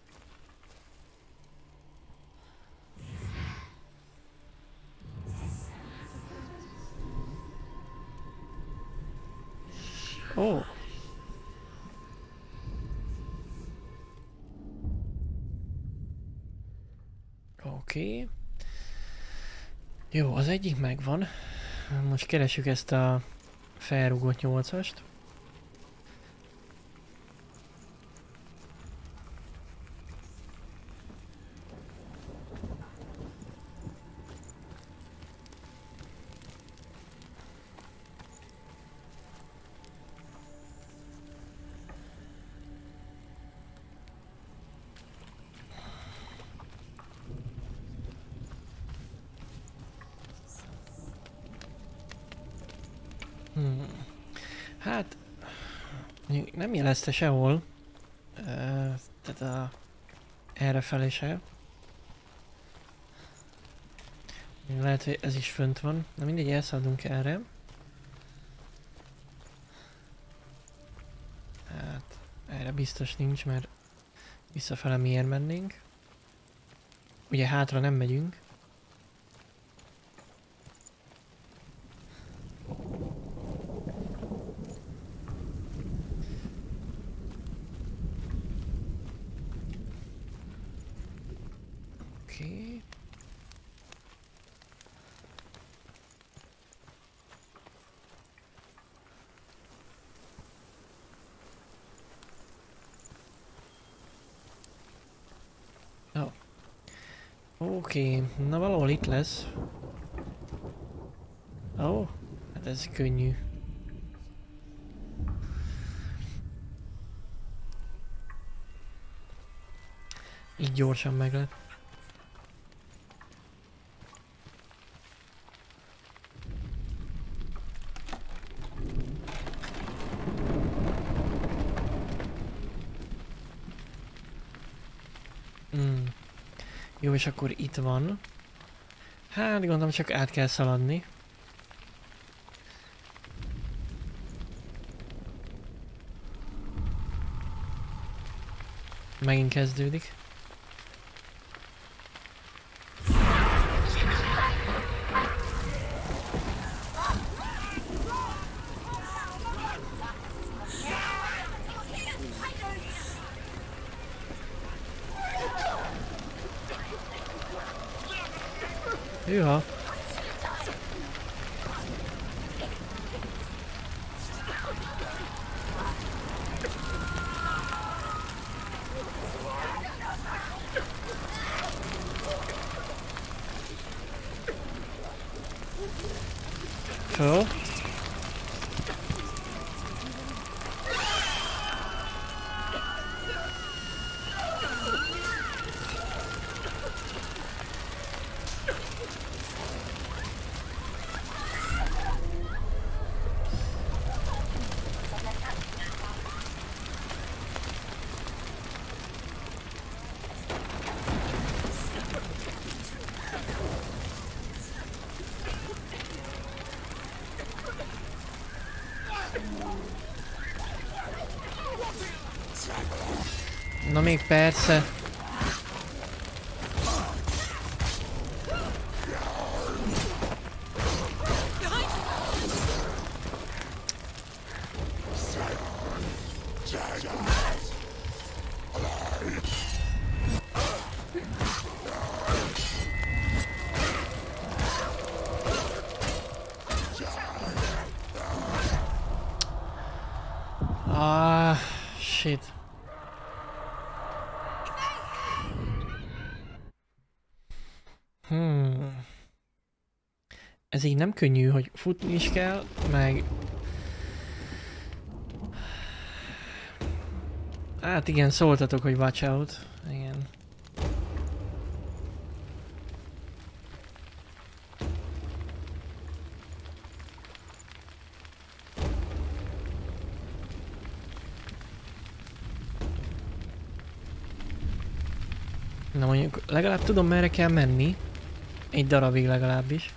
Ó. Oké. Jó, az egyik megvan. Most keresjük ezt a felrúgott 8-ast. Hát... nem jelezte sehol. Tehát errefelé se. Lehet, hogy ez is fönt van. Na mindegy, elszaladunk erre. Hát, erre biztos nincs, mert visszafele miért mennénk. Ugye hátra nem megyünk. Oké. Oh. Oké, na valahol itt lesz. Ó, oh, hát ez könnyű. Így gyorsan meg lett. Jó, és akkor itt van. Hát gondolom csak át kell szaladni. Megint kezdődik. Hűha! Föl. Na még persze. Ah, shit. Ez így nem könnyű, hogy futni is kell, meg... Hát igen, szóltatok, hogy watch out. Igen. Na mondjuk, legalább tudom merre kell menni. Egy darabig legalábbis.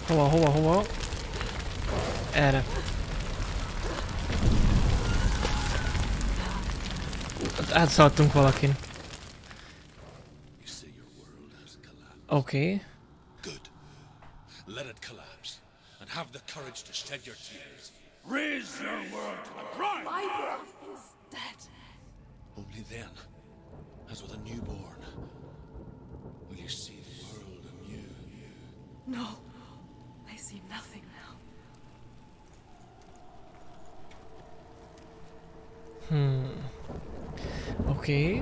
Hova? Erre. Átszaladtunk valakin. Oké. Good. Let it collapse, and have the courage to shed your tears. Raise your world to the prime! My world is dead. Only then, as with a newborn, will you see the world anew. No, I see nothing now. Oké.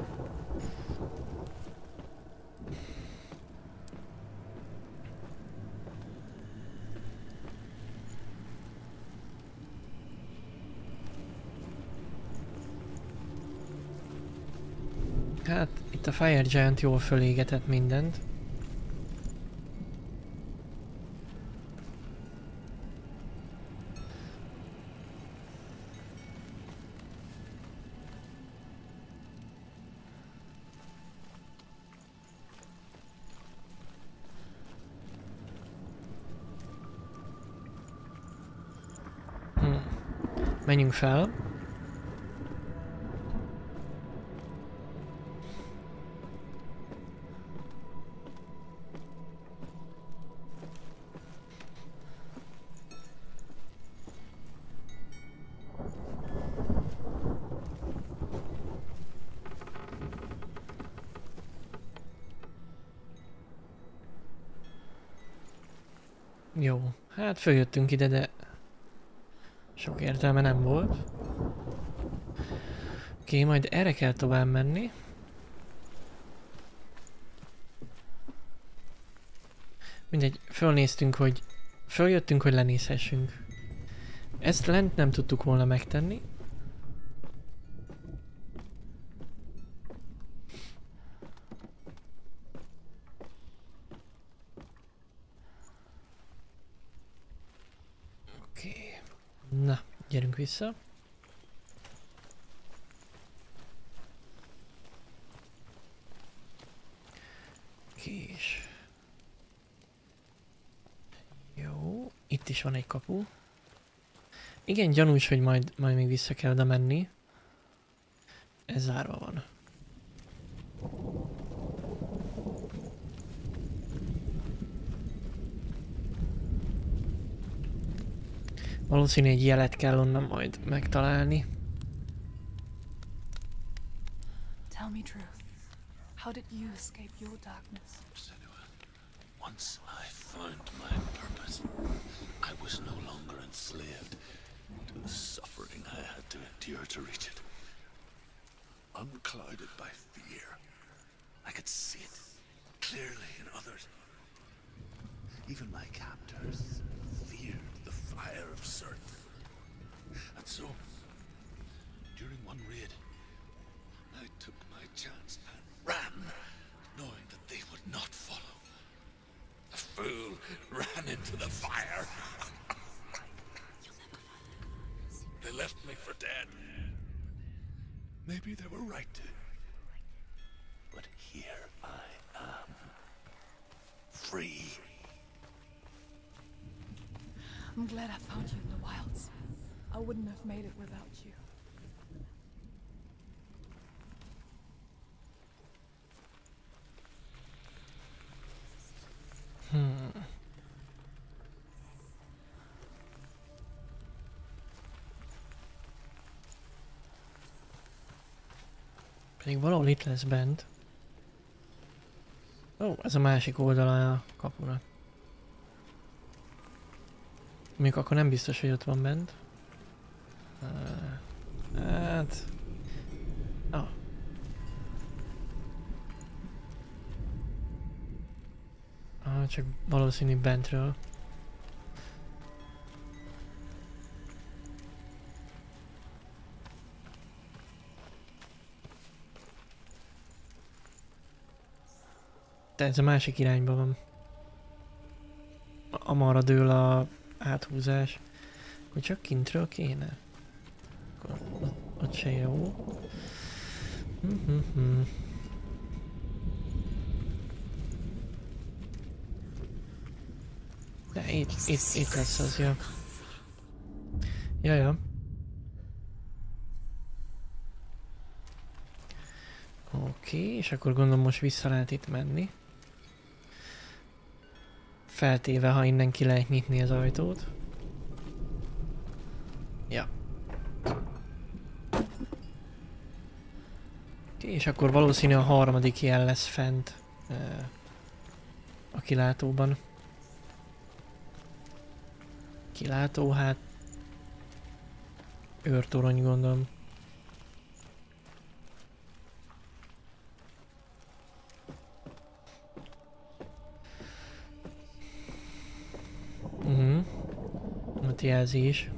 Hát, itt a Fire Giant jól fölégetett mindent. Menjünk fel. Jó, hát följöttünk ide, de sok értelme nem volt. Oké, majd erre kell tovább menni. Mindegy, fölnéztünk, hogy... Följöttünk, hogy lenézhessünk. Ezt lent nem tudtuk volna megtenni. Oké. Na, gyerünk vissza. Kés. Jó, itt is van egy kapu. Igen, gyanús, hogy majd még vissza kell oda menni. Ez zárva van. Valószínű egy jelet kell onnan majd megtalálni. Tell me truth. How did you escape your darkness? Senua, once I found my purpose, I was no longer enslaved to the suffering I had to endure to reach it. Unclouded by fear, I could see it clearly in others. Even my captors feared the fire of Circe. And so, during one raid, I took my chance and ran, knowing that they would not follow. The fool ran into the fire. They left me for dead. Maybe they were right to. But here I am, free. I'm glad I found you in the wilds. I wouldn't have made it without you. Pedig valahol itt lesz bent. Ó, ez a másik oldala a kapunak. Még akkor nem biztos, hogy ott van bent. Hát... Ah. Csak valószínű bentről. De ez a másik irányban van. Amarra dől a áthúzás. Hogy csak kintről kéne. Akkor ott se jó. De itt lesz az, jó. Ja. Oké, és akkor gondolom most vissza lehet itt menni. Feltéve, ha innen ki lehet nyitni az ajtót. Ja. Oké, és akkor valószínű a harmadik jel lesz fent a kilátóban. Kilátó, hát őrtorony gondolom. Ott jelzi is.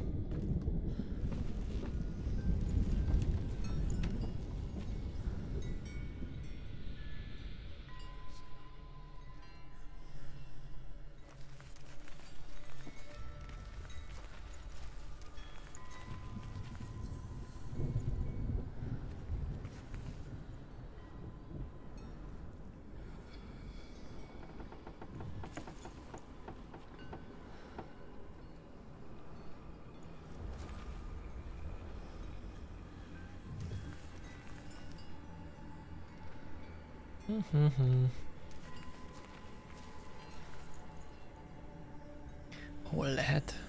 Hol lehet?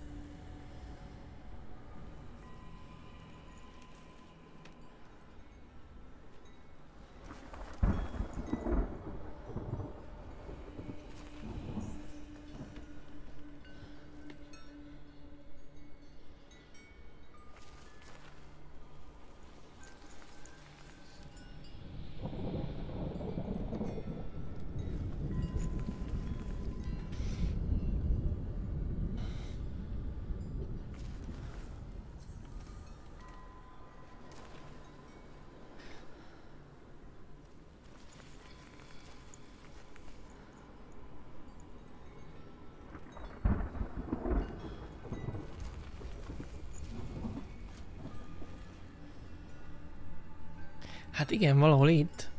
Hát igen, valahol itt.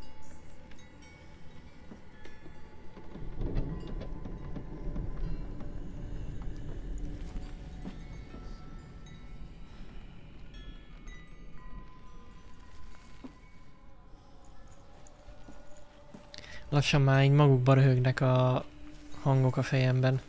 Lassan már így magukba röhögnek a hangok a fejemben.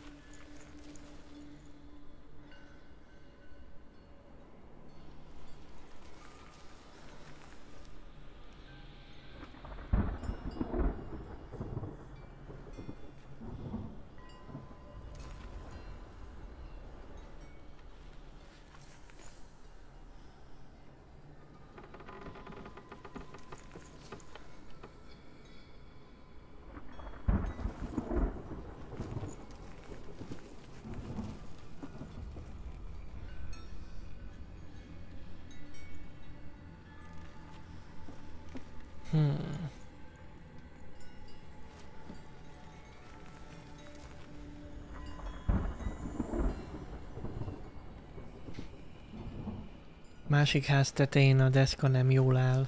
Másik ház tetején a deszka nem jól áll.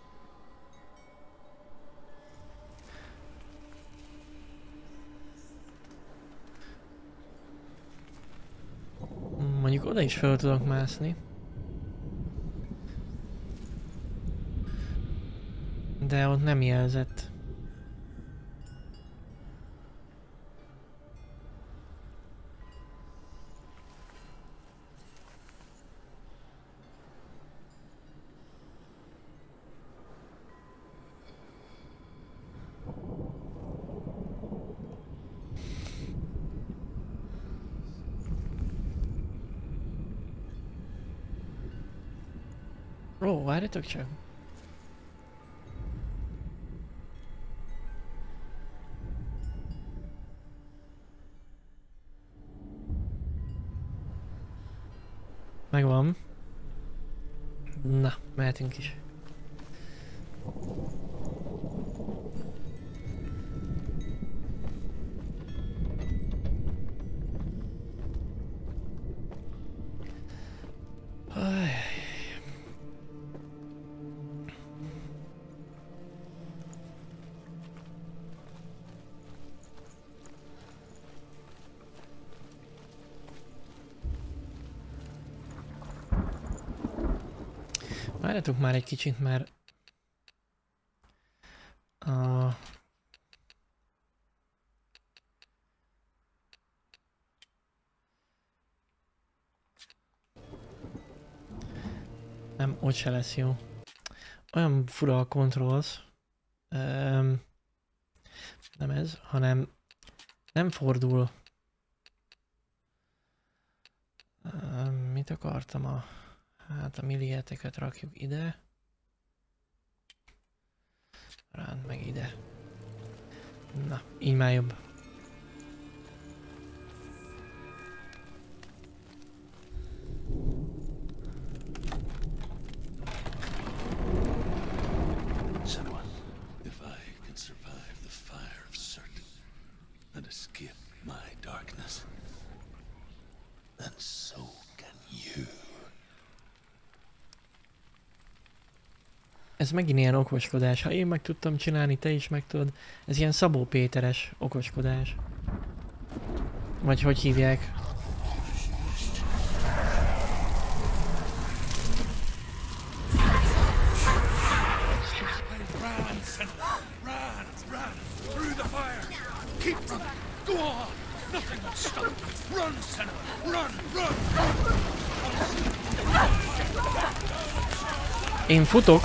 Mondjuk oda is fel tudok mászni. De ott nem jelzett. Ó, várjatok csak. Megvan. Na, mehetünk is. Várjatok már egy kicsit, mert... Nem, ott se lesz jó. Olyan fura a controls. Nem ez, hanem nem fordul. Mit akartam hát a millieteket rakjuk ide. Ránt meg ide. Na, így már jobb. Senua, if I can survive the fire of Surt and escape my darkness, then so can you. Ez megint ilyen okoskodás. Ha én meg tudtam csinálni, te is meg tudod. Ez ilyen Szabó Péteres okoskodás. Vagy hogy hívják? Run through the fire. Keep running. Go on. Nothing will stop you. Run, Senua. Run. Én futok.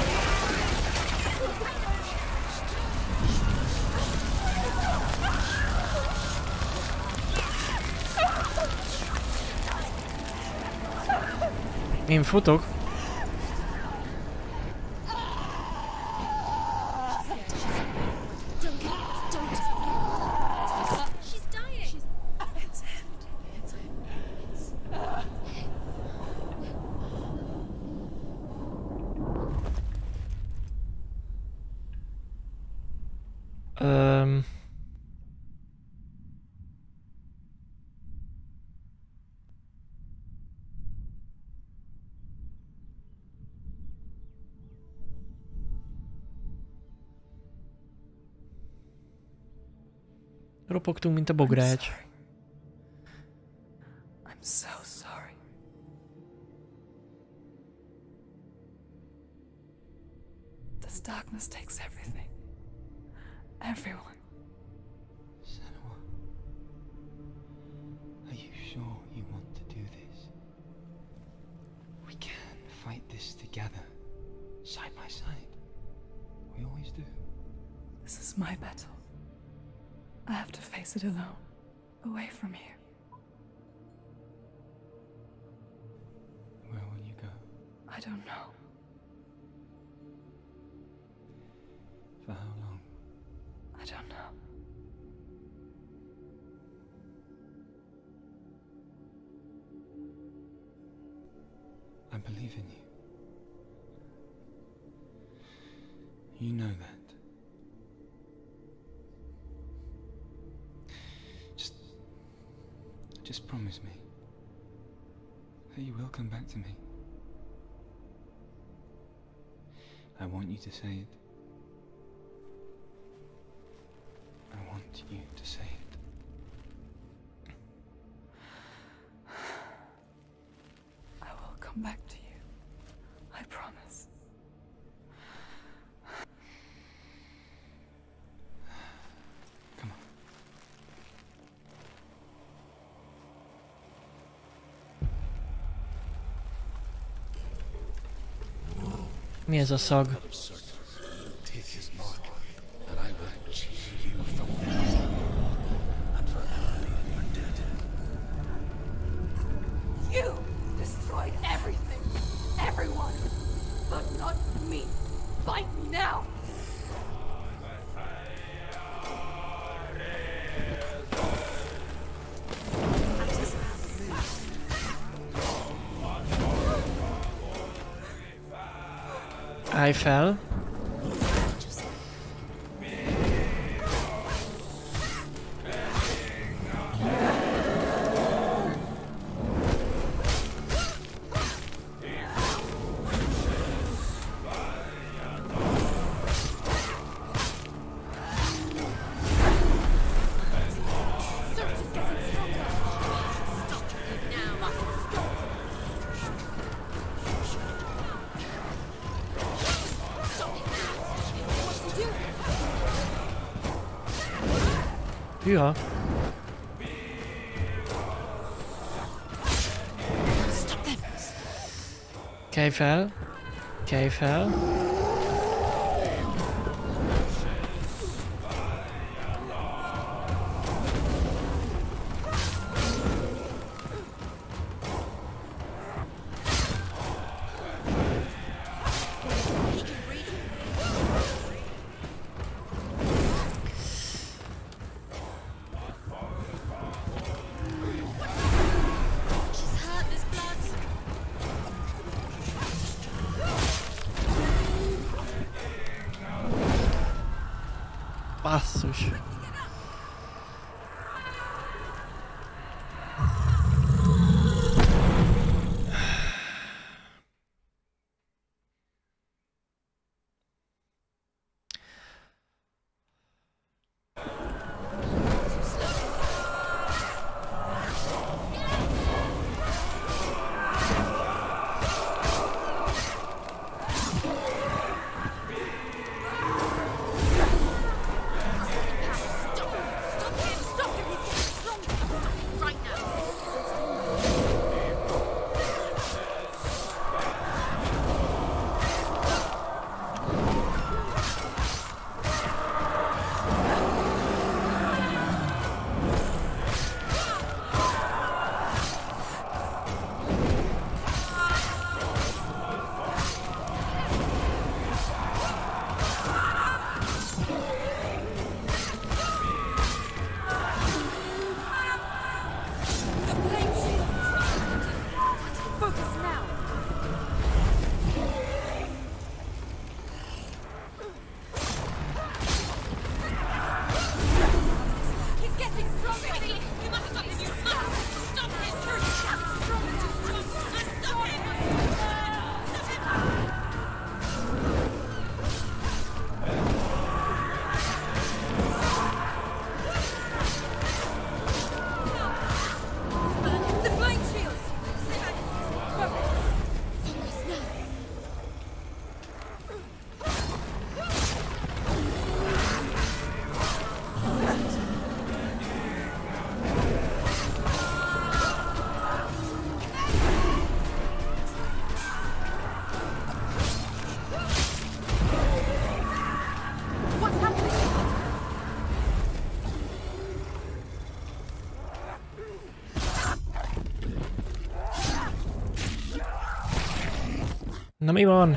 Én futok. She's dying. It's him. It's him. Ropogtunk, mint a bogrács. I'm so sorry. This darkness takes everything. Everyone. Senua, are you sure you want to do this? We can fight this together, side by side. We always do. This is my battle. I have to face it alone, away from you. Where will you go? I don't know. For how long? I don't know. I believe in you. You know that. Just promise me that you will come back to me. I want you to say it. I want you to say it. I will come back to you. I promise. Come on. Mi ez a szag? Take his mark, and I will cheer you from now and forever be your dead. You destroyed everything, everyone, but not me. Fight me now. I fell. Hűha. Kelj fel. Kelj fel. She's hurt, there's blood. Basszus. Na mi van?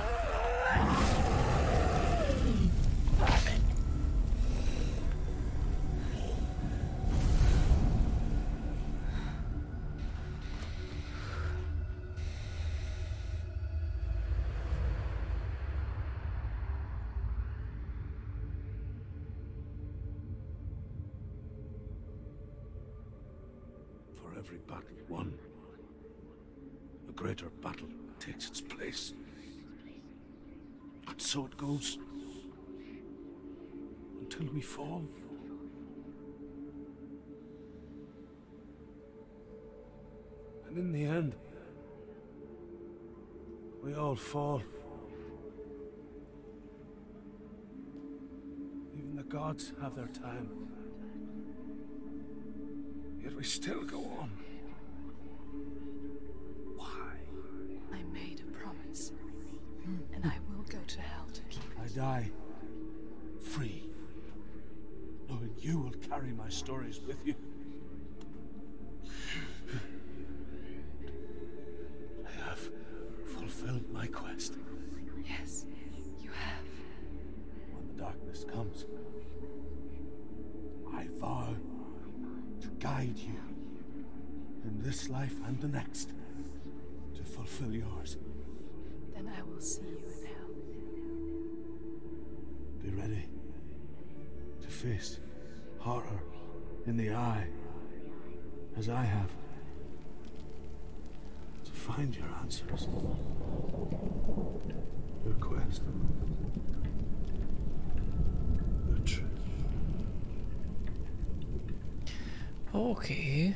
For every battle won, a greater battle takes its place. And so it goes. Until we fall. And in the end, we all fall. Even the gods have their time. Yet we still go on. Why? I made a promise, and I will go to hell to keep I it. die free, knowing you will carry my stories with you. I have fulfilled my quest. Yes, you have. When the darkness comes, I vow to guide you in this life and the next to fulfill yours. Then I will see you in hell. Be ready to face horror in the eye, as I have. To find your answers. Your quest. The truth. Oké.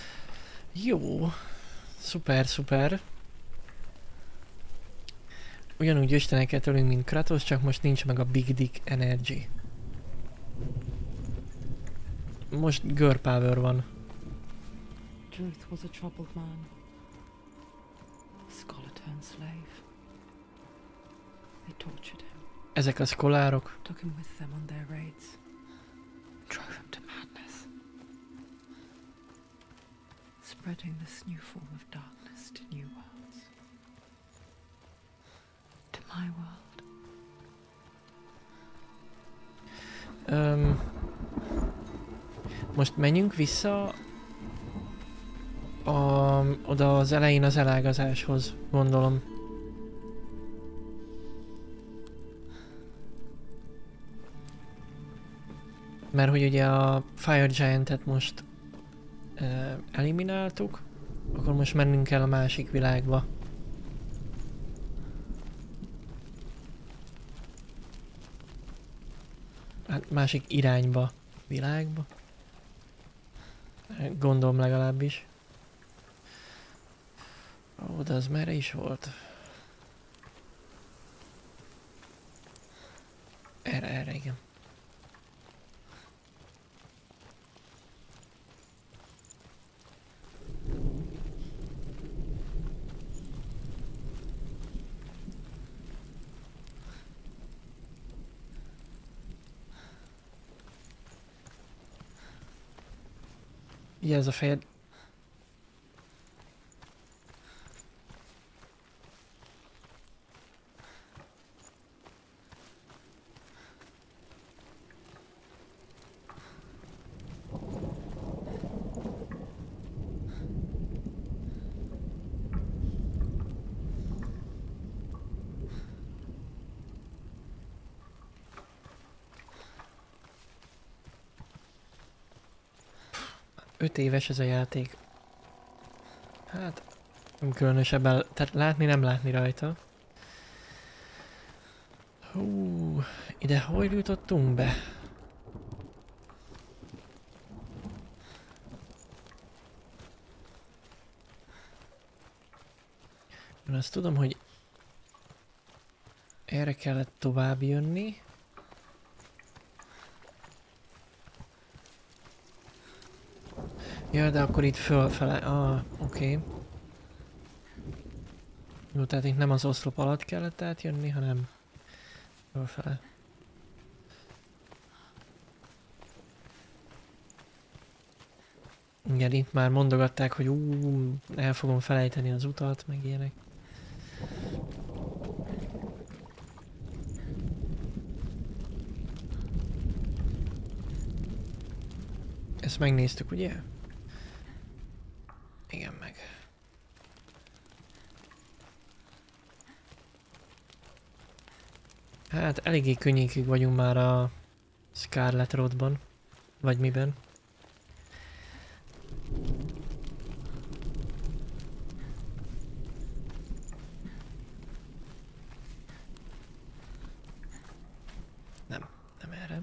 Jó. Szuper, szuper. ugyanúgy isteneket ölünk, mint Kratos, csak most nincs meg a Big Dick Energy. Most girl power van. Druth was a troubled man. A scholar turned slave. They tortured him, Ezek a szkolárok. took him with them on their raids, drove him to madness, spreading this new form of darkness to new worlds. To my world. Most menjünk vissza oda az elején az elágazáshoz, gondolom. Mert hogy ugye a Fire Giant-et most elimináltuk, akkor most mennünk kell a másik világba. Hát másik irányba, világba. Gondolom legalábbis. Ó, de az merre is volt? Erre, igen. Vigyázz a fejed. Öt éves ez a játék. Hát, nem különösebben, tehát látni nem látni rajta. Hú, ide hogy jutottunk be? Én azt tudom, hogy erre kellett tovább jönni. Ja, de akkor itt fölfele. Ah, oké. Jó, tehát itt nem az oszlop alatt kellett átjönni, hanem fölfele. Igen, itt már mondogatták, hogy el fogom felejteni az utat, meg ilyenek. Ezt megnéztük, ugye? Igen, meg. Hát eléggé könnyékig vagyunk már a Scarlet Roadban. Vagy miben. Nem erre.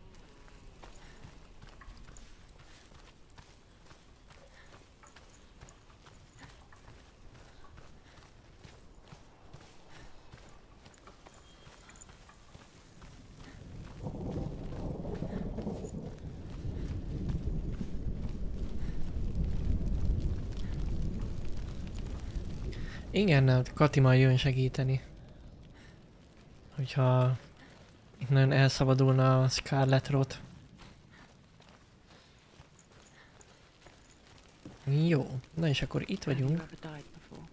Igen, Kati majd jön segíteni. Hogyha innen elszabadulna a Scarlet Road. Jó, na és akkor itt Have you vagyunk. ever died before?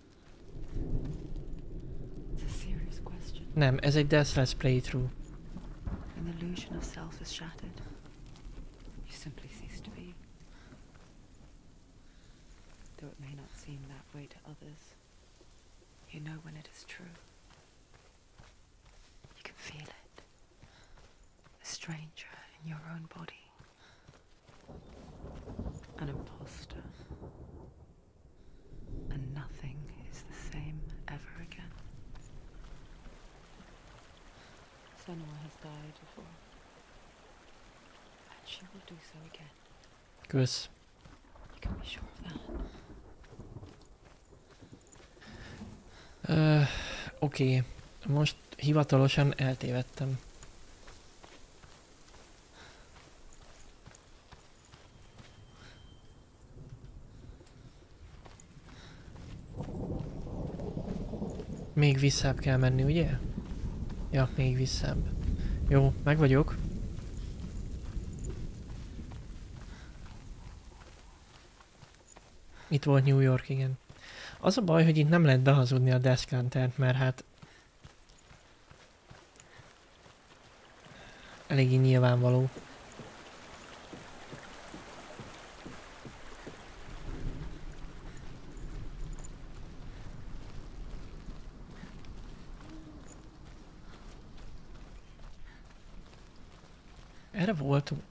It's a serious question. Nem, ez egy Deathless playthrough. When the illusion of self is shattered, you simply cease to be. Though it may not seem that way to others, you know when it is true. You can feel it. A stranger in your own body. An imposter. And nothing is the same ever again. Senua has died before. And she will do so again. Kösz. You can be sure of that. Oké. Most hivatalosan eltévedtem. Még visszább kell menni, ugye? Ja, még visszább. Jó, meg vagyok. Itt volt New York, igen. Az a baj, hogy itt nem lehet behazudni a Deathcounter-t, mert hát... eléggé nyilvánvaló. Erre voltunk.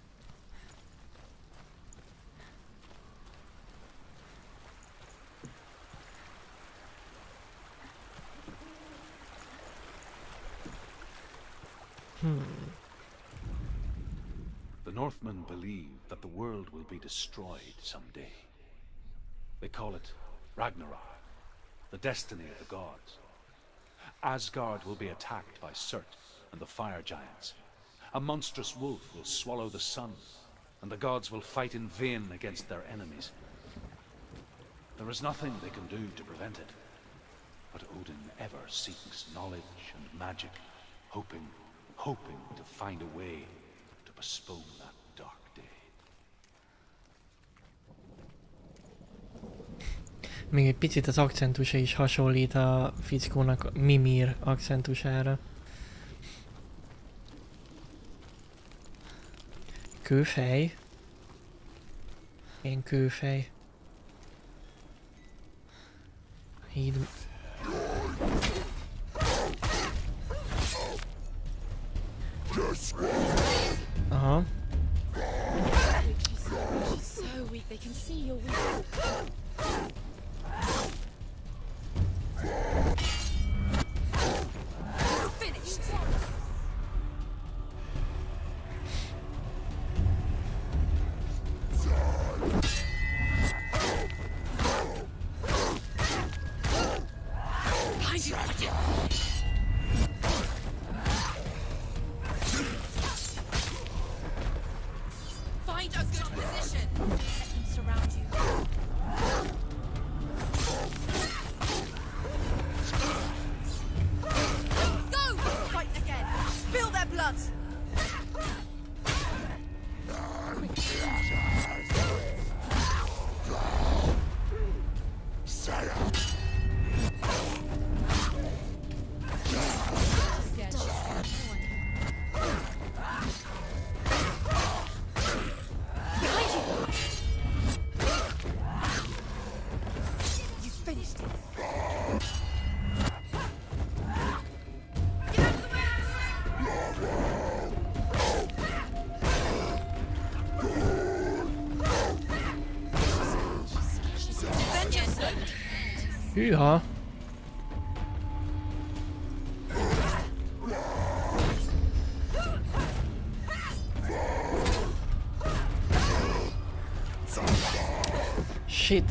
The Northmen believe that the world will be destroyed someday. They call it Ragnarok, the destiny of the gods. Asgard will be attacked by Surt and the fire giants. A monstrous wolf will swallow the sun, and the gods will fight in vain against their enemies. There is nothing they can do to prevent it, but Odin ever seeks knowledge and magic, hoping to find a way to postpone that dark day. Még egy picit az akcentusa is hasonlít a fickónak Mimir akcentusára. Kőfej. Ilyen kőfej. Híd. Aha. She's so weak, they can see you're weak. Finished. Find a good position. Let them surround you. Go! Fight again. Spill their blood. Hűha! Shit!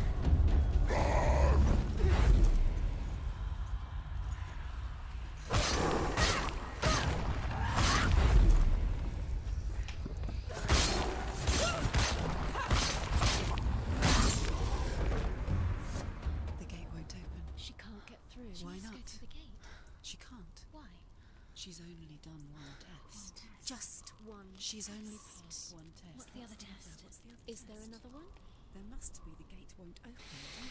The gate won't open. She can't get through. She Why must go not? to the gate. She can't. Why? She's only done one test. Just one. She's only test. passed one test. What's the other test? What's the other Is there test? another one? There must be. The gate won't open.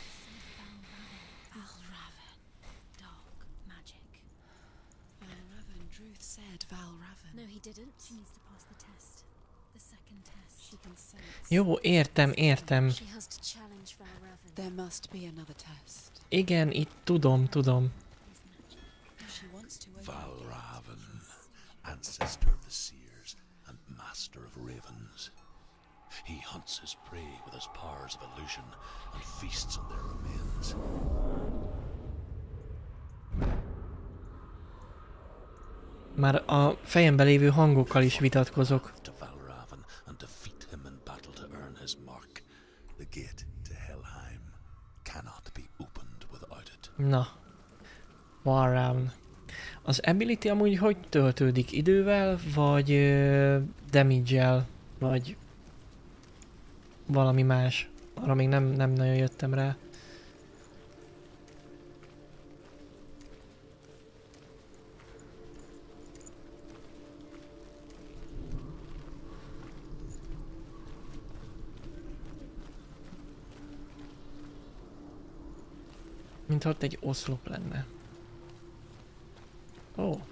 Valravan. Dark magic. Valravan. Druth said Valravan. No, he didn't. She needs to pass the test. The second test. She can sense. Jó, értem. She has to challenge Valravan. There must be another test. Igen, itt tudom. If she wants to open Valravan, ancestor of the seers and master of ravens. He hunts his prey with his powers of illusion and feasts on their remains. Már a fejembe lévő hangokkal is vitatkozok. To Valravan and defeat him in battle to earn his mark. The gate to Helheim cannot be opened without it. Na. Valravan. Az ability amúgy hogy töltődik? Idővel, vagy damage-el, vagy valami más? Arra még nem nagyon jöttem rá. Mintha ott egy oszlop lenne. Ó. Oh.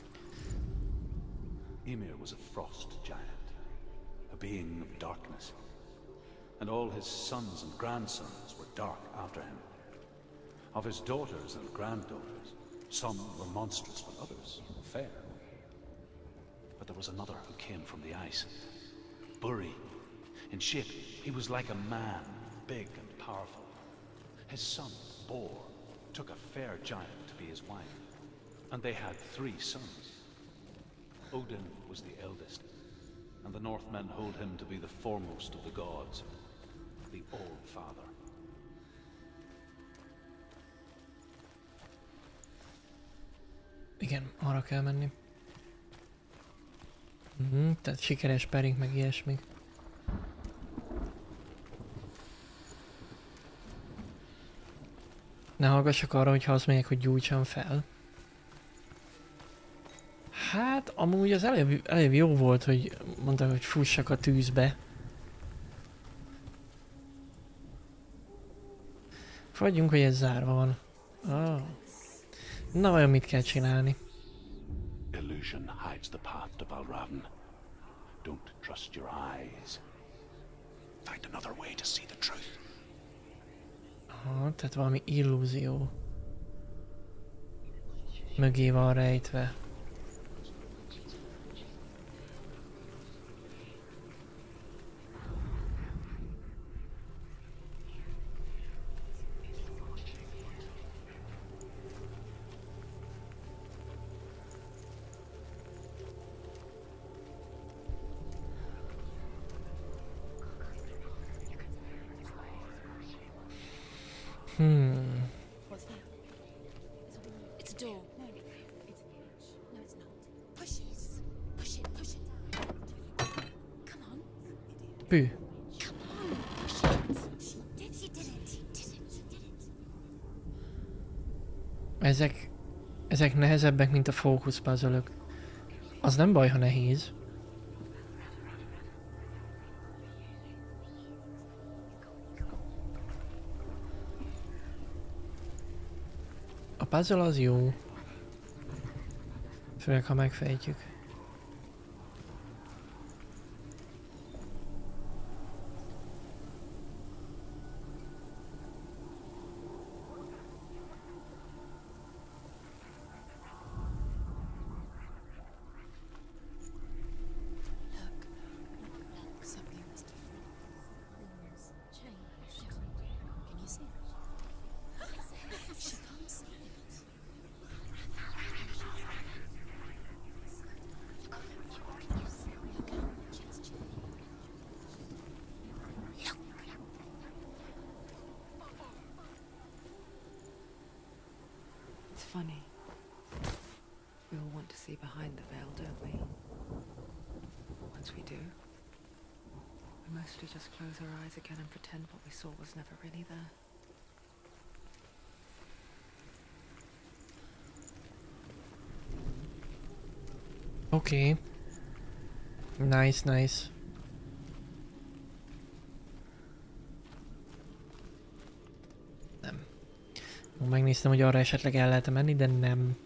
Ymir was a frost giant, a being of darkness, and all his sons and grandsons were dark after him. Of his daughters and granddaughters, some were monstrous, but others fair. But there was another who came from the ice. Buri. In shape, he was like a man, big and powerful. His son, Bor, took a fair giant to be his wife, and they had 3 sons. Odin was the eldest, and the Northmen hold him to be the foremost of the gods, the All-Father. Igen, arra kell menni. Tehát sikeres pering meg ilyesmi. Ne hallgassak arra, hogyha azt mondják, hogy gyújtsam fel. Hát, amúgy az előbb jó volt, hogy mondta, hogy fussak a tűzbe. Fogadjunk, hogy ez zárva van. Oh. Na, vajon mit kell csinálni? Illusion hides the path to Valravn. Don't trust your eyes. Find another way to see the truth. Aha, tehát valami illúzió. Mögé van rejtve. What's that? It's a door. No, it's not. Push it. Push it. Push it. Come on. Pű. Come on. Push it. She did it. She did it. Ezek nehezebbek, mint a fókusz puzzle-ök. Az nem baj, ha nehéz. A puzzle az jó. Főleg, ha megfejtjük. Look, something's different. Things changed. Can you see it? She can't see it. It's funny. We all want to see behind the veil, don't we? Once we do, we mostly just close our eyes again and pretend what we saw was never really there. Oké. Nice, nice. Nem. Megnéztem, hogy arra esetleg el lehet menni, de nem.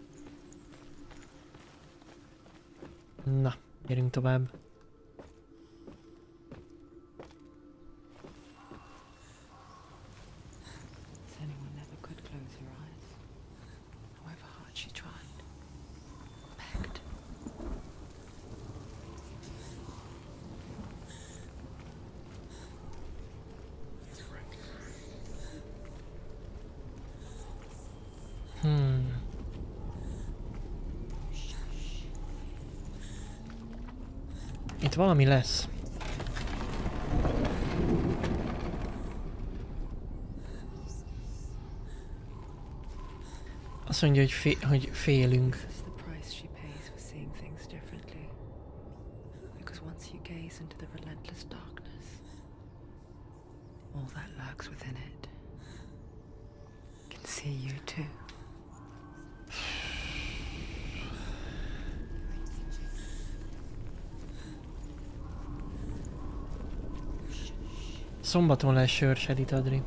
Na, gyerünk tovább. Anyone never could close her eyes, however hard she tried. Begged. Itt valami lesz. Az Azt mondja, hogy félünk. This is the price she pays for seeing things differently. Because once you gaze into the relentless darkness, all that lurks within it can see you too. Szombaton lesz sörse, itt Adri.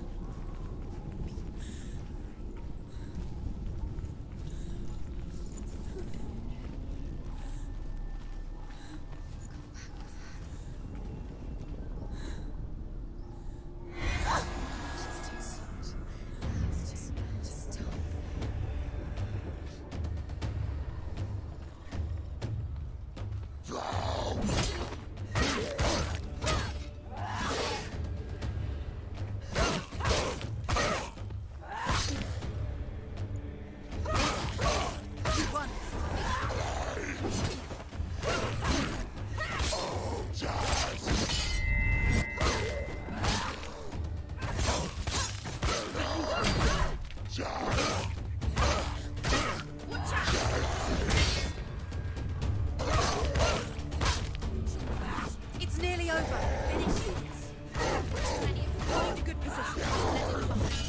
It's nearly over. Finish this. Find a good position. Let him behind.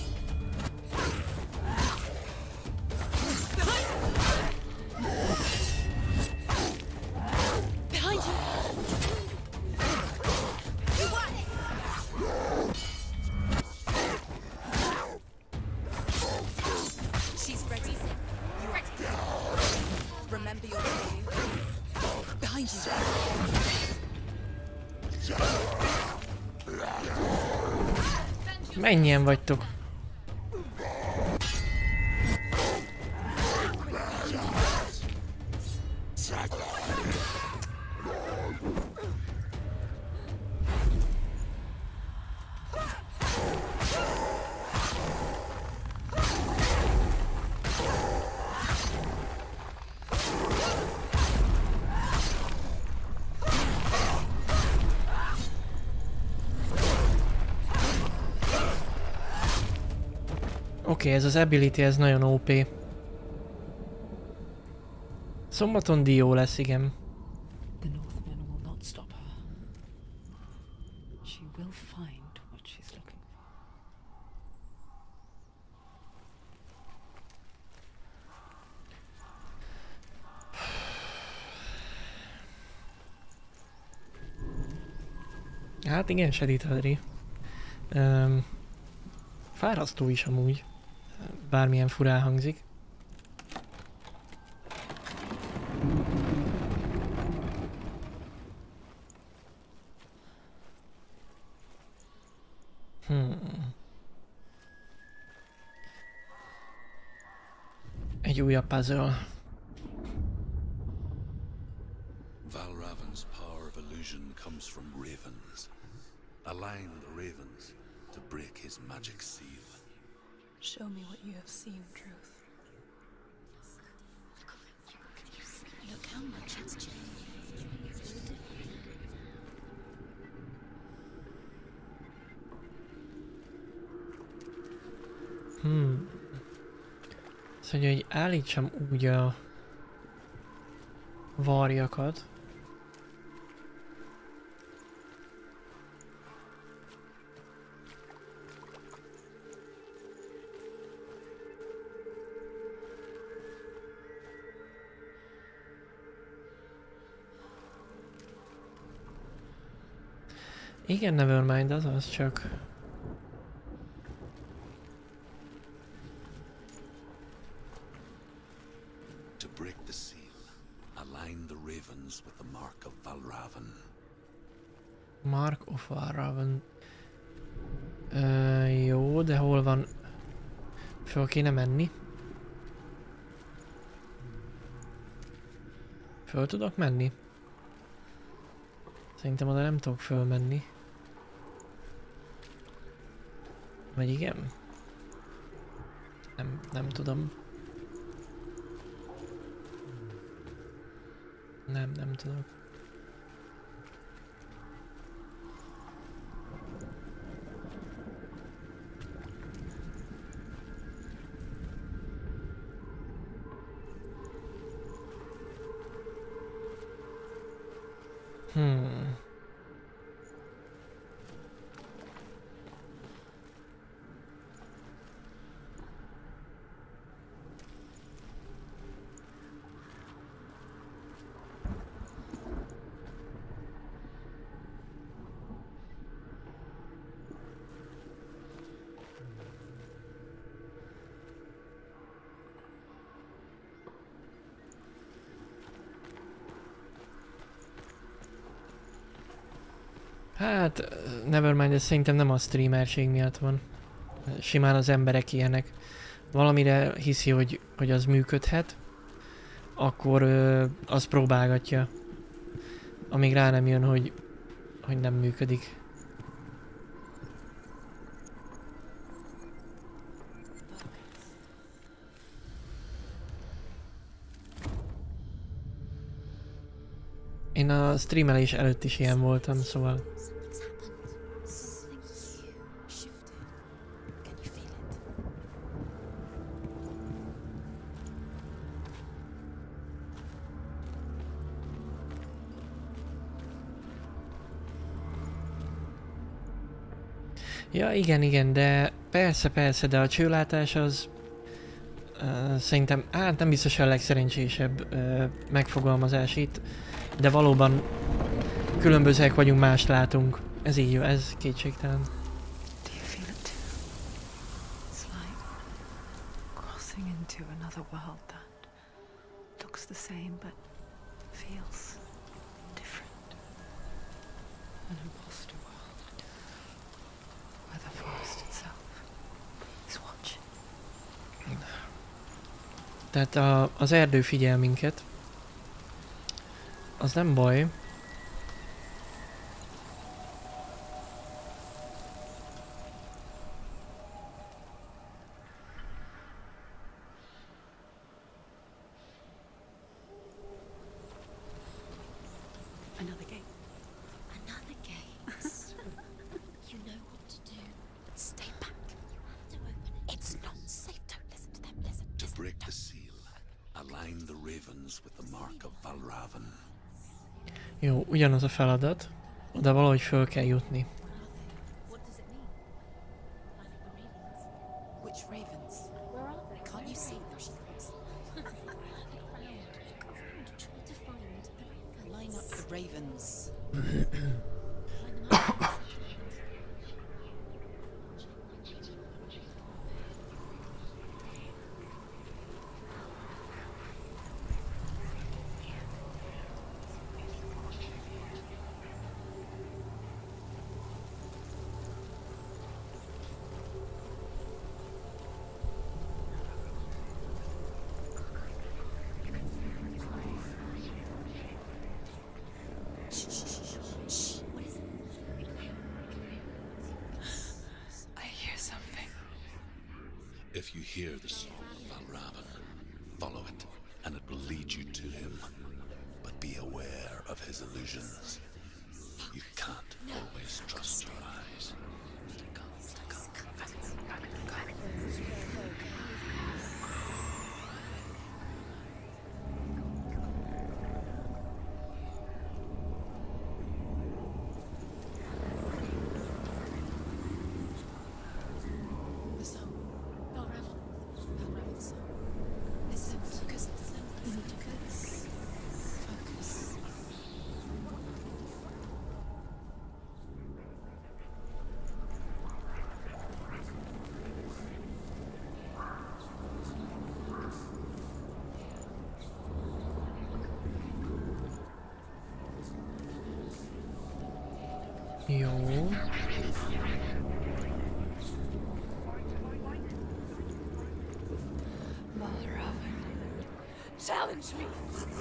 Behind you. You won. She's ready. You ready? Remember your training. Behind you. Mennyien vagytok? Oké, ez az ability, ez nagyon OP. Szombaton dió lesz, igen. The Northmen will not stop her. She will find what she's looking for. Hát igen, Sedit Adri. Fárasztó is amúgy. Bármilyen furán hangzik. Egy újabb puzzle. Valravan's power of illusion comes from ravens. Align the ravens to break his magic seal. Show me what you have seen, Truth. Look how much it's changed. It's all different. Azt mondja, hogy állítsam úgy a varjakat. Igen, Nevermind, az csak... To break the seal, align the ravens with the mark of Valravan. Mark of Valravan. Jó, de hol van? Föl kéne menni? Föl tudok menni? Szerintem oda nem tudok fölmenni. Vagy igen? Nem tudom. Nem tudok. Hmm. Hát, nevermind, ez szerintem nem a streamerség miatt van. Simán az emberek ilyenek. Valamire hiszi, hogy az működhet, akkor az próbálgatja. Amíg rá nem jön, hogy nem működik. Én a streamelés előtt is ilyen voltam, szóval... Something's happened. Something you shifted. Can you feel it? Ja, igen, de persze, de a csőlátás az szerintem, hát nem biztos a legszerencsésebb megfogalmazás itt, de valóban különbözőek vagyunk, mást látunk. Ez így jó, ez kétségtelen. Do you feel it too? It's like crossing into another world that looks the same but feels different. An imposter world where the forest itself is watching. Tehát az erdő figyel minket. Az nem baj. Another gate. Another gate. You know what to do. Stay back. You have to open it. It's not safe. Don't listen to them. Listen. To break the seal, align the ravens with the mark of Valravan. Jó, ugyanaz a feladat. Oda valahogy föl kell jutni. What does it mean? Line up the ravens. Which ravens? Where are they? Can't you see them? She thinks. Look around. Try to find the ravens. Line up the ravens. Line them up. What is it? I hear something. If you hear the song of Valravan, follow it, and it will lead you to him. But be aware of his illusions. You can't always trust your eyes. The song. Valravan. Valravan's song. Listen. Focus. Focus. Focus. Jó. Valravan, challenge me.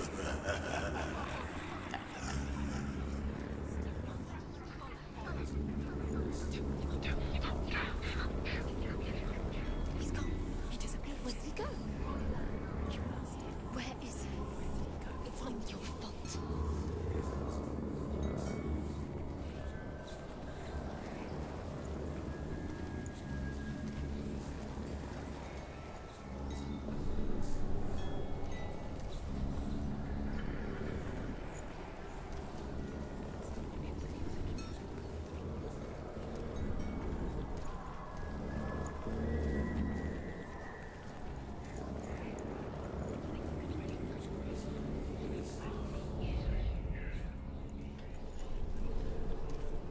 He's gone. He disappeared. Where did he go? Where is he? It's not your fault.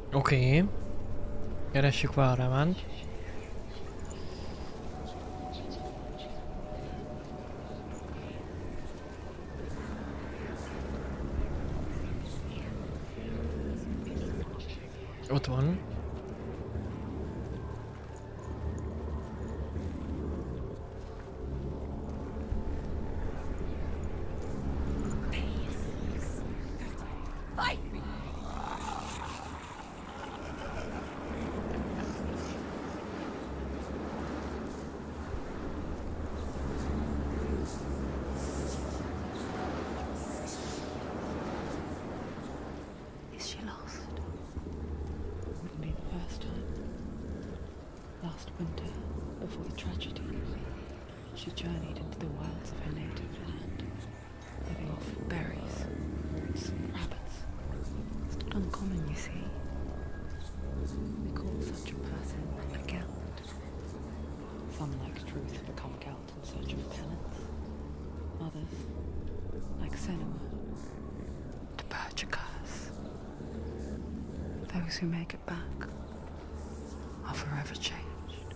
Oké. Keressük Valravánt. Ott van. Is she lost? Wouldn't be the first time. Last winter, before the tragedy, she journeyed into the wilds of her native land, living off berries, roots, and rabbits. It's not uncommon, you see. We call such a person a Gelt. Some, like Truth, become Gelt in search of penance. Others, like Senua, to purge a curse. Those who make it back are forever changed.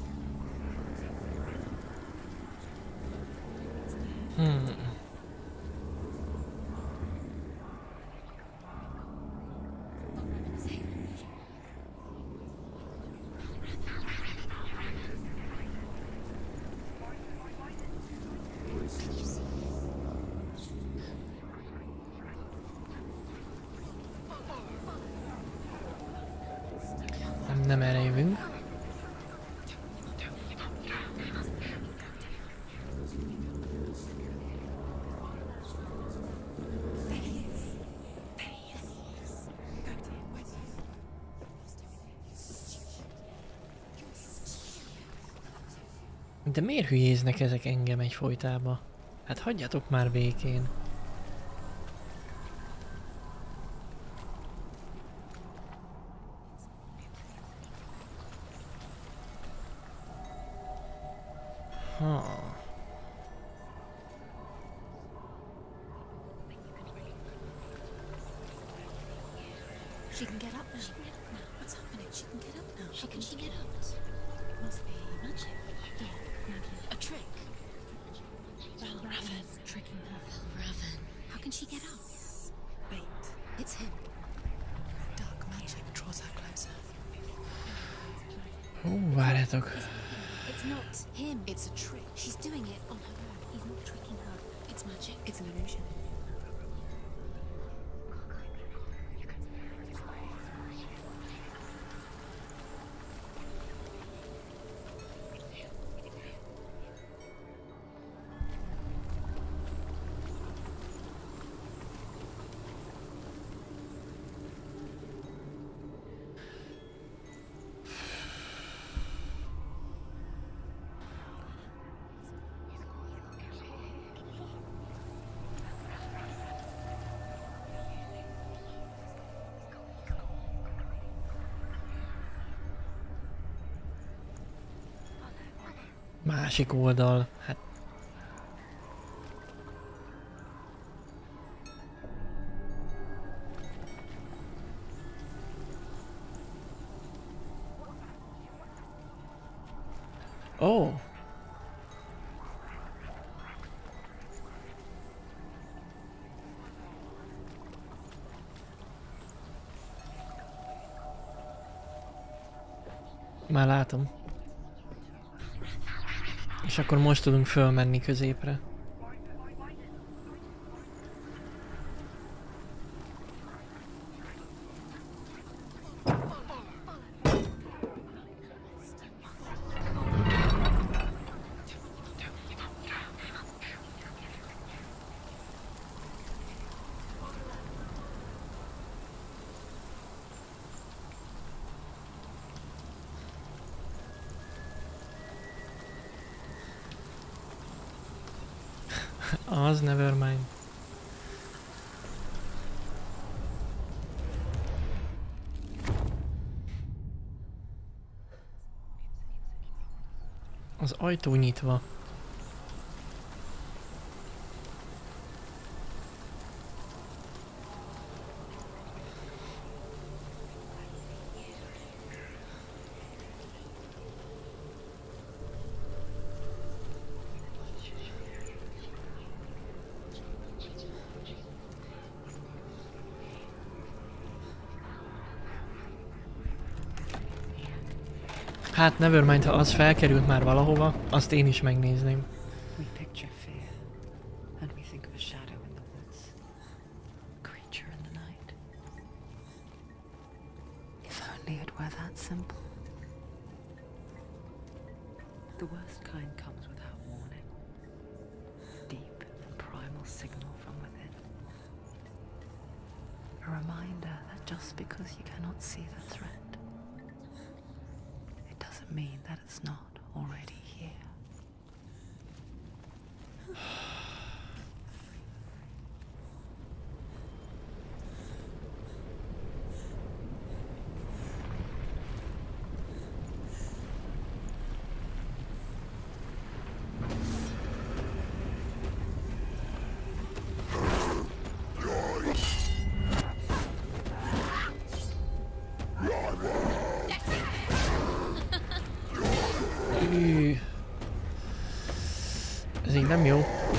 Nem erre jövünk. De miért hülyéznek ezek engem egyfolytában? Hát hagyjatok már békén. She can get up now. What's happening? She can get up now. How can she get up? It must be magic. Yeah, magic. A trick. Raven tricking her. Raven. How can she get up? Wait. It's him. Dark magic draws her closer. Várjátok. It's not him. It's a trick. She's doing it on her own. He's not tricking her. It's magic. It's an illusion. Másik oldal, hát... Ó! Már látom. És akkor most tudunk fölmenni középre. Az, nevermind. Az ajtó nyitva. Hát nevermind, ha az felkerült már valahova, azt én is megnézném. We picture fear, and we think of a shadow in the woods, a creature in the night. If only it were that simple. The worst kind comes without warning. Deep and primal signal from within. A reminder that just because you cannot see the threat, it doesn't mean that it's not already here. Hű. Ez így nem jó.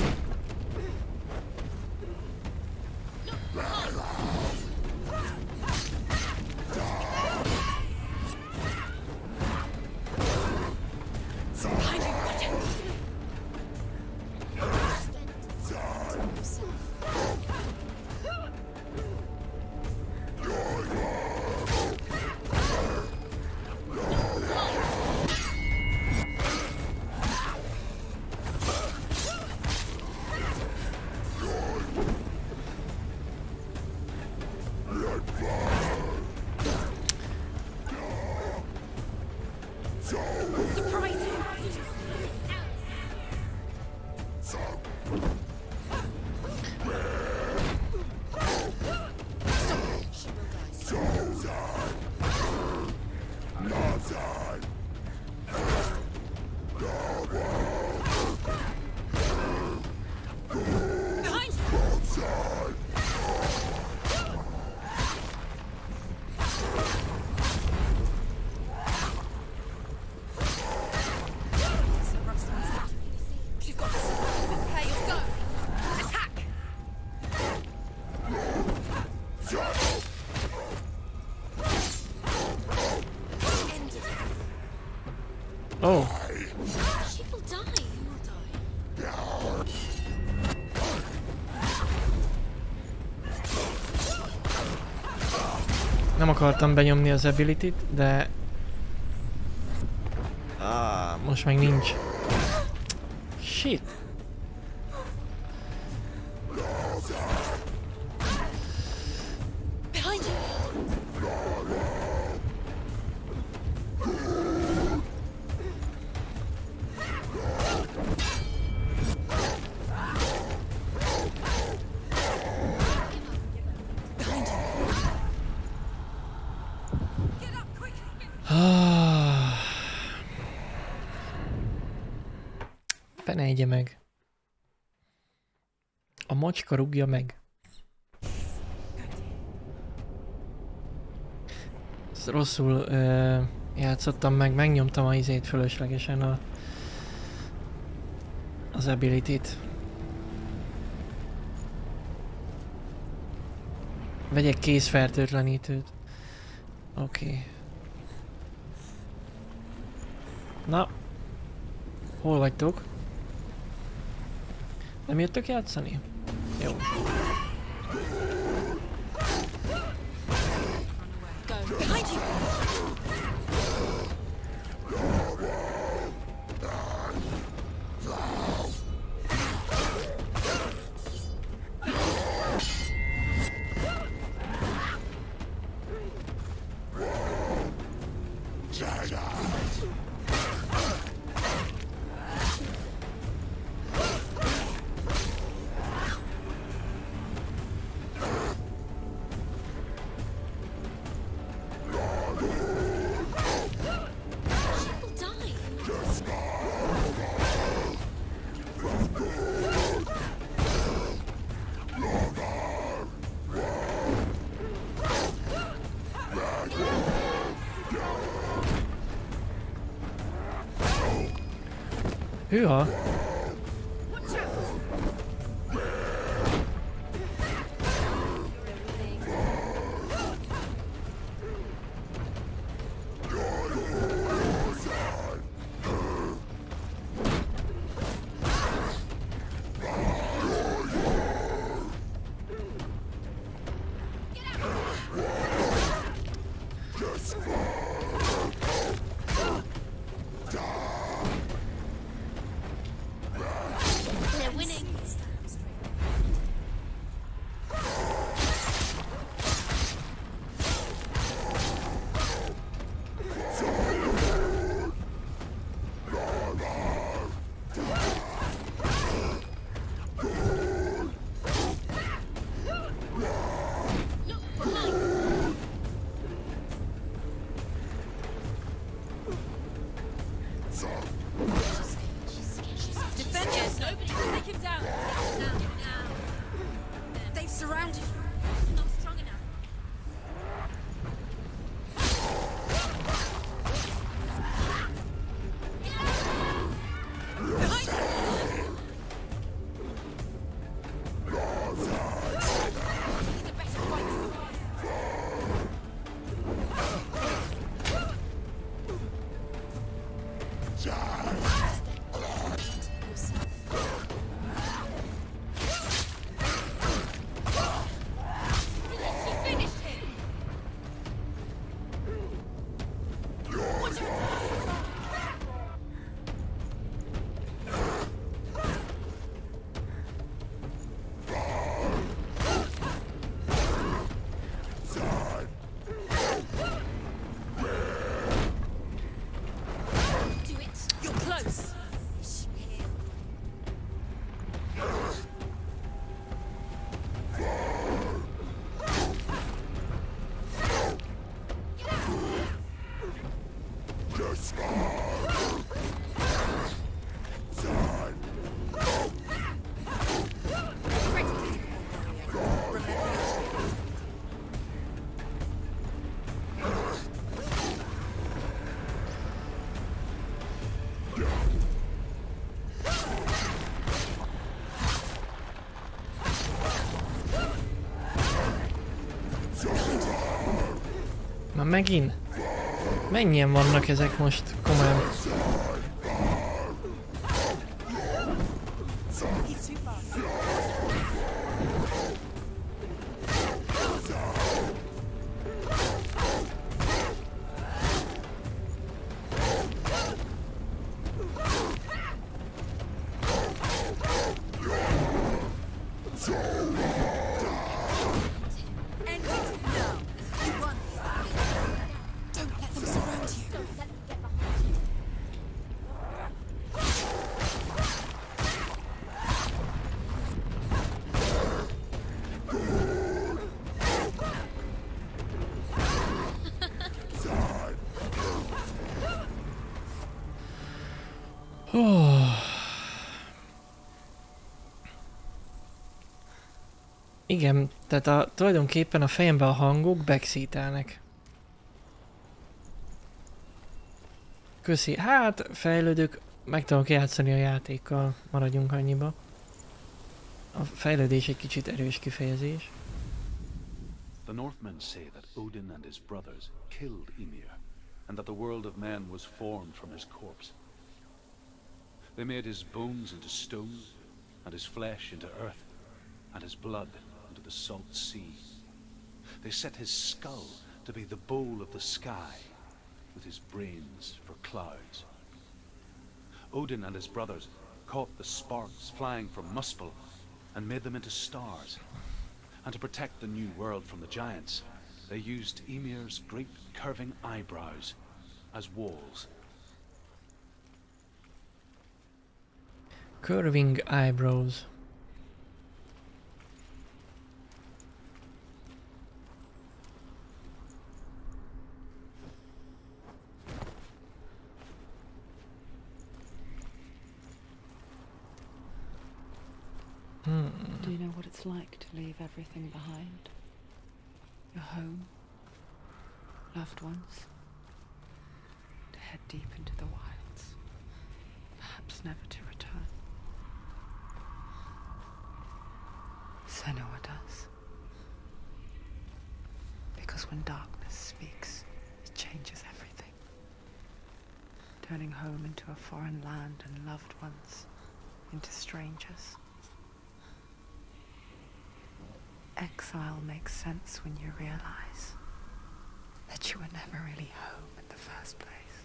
Oh. She will die. You will die. Nem akartam benyomni az ability-t, de... most meg nincs. Shit. Behind you. Fene egye meg. A macska rúgja meg. Ezt rosszul játszottam meg, megnyomtam a izét fölöslegesen az ability-t. Vegyek kézfertőtlenítőt. Oké. Na. Hol vagytok? Nem jöttök játszani? Jó. Behind you. Hűha! It's not strong enough. He's a better fighter. She finished him. Do it. You're close. Már megint? Mennyien vannak ezek most komolyan? He's too fast. End it now. You won. Don't let them surround you. Don't let them get behind you. Igen, tehát tulajdonképpen a fejemben a hangok backseatelnek. Köszi. Hát, fejlődök, meg tudok játszani a játékkal, maradjunk annyiba. A fejlődés egy kicsit erős kifejezés. The Northmen say that Odin and his brothers killed Ymir, and that the world of men was formed from his corpse. They made his bones into stone, and his flesh into earth, and his blood into the salt sea. They set his skull to be the bowl of the sky, with his brains for clouds. Odin and his brothers caught the sparks flying from Muspel and made them into stars. And to protect the new world from the giants, they used Ymir's great curving eyebrows as walls. Curving eyebrows. Do you know what it's like to leave everything behind? Your home, loved ones, to head deep into the wilds, perhaps never to return. Senua does. Because when darkness speaks, it changes everything. Turning home into a foreign land and loved ones into strangers. Exile makes sense when you realize that you were never really home in the first place.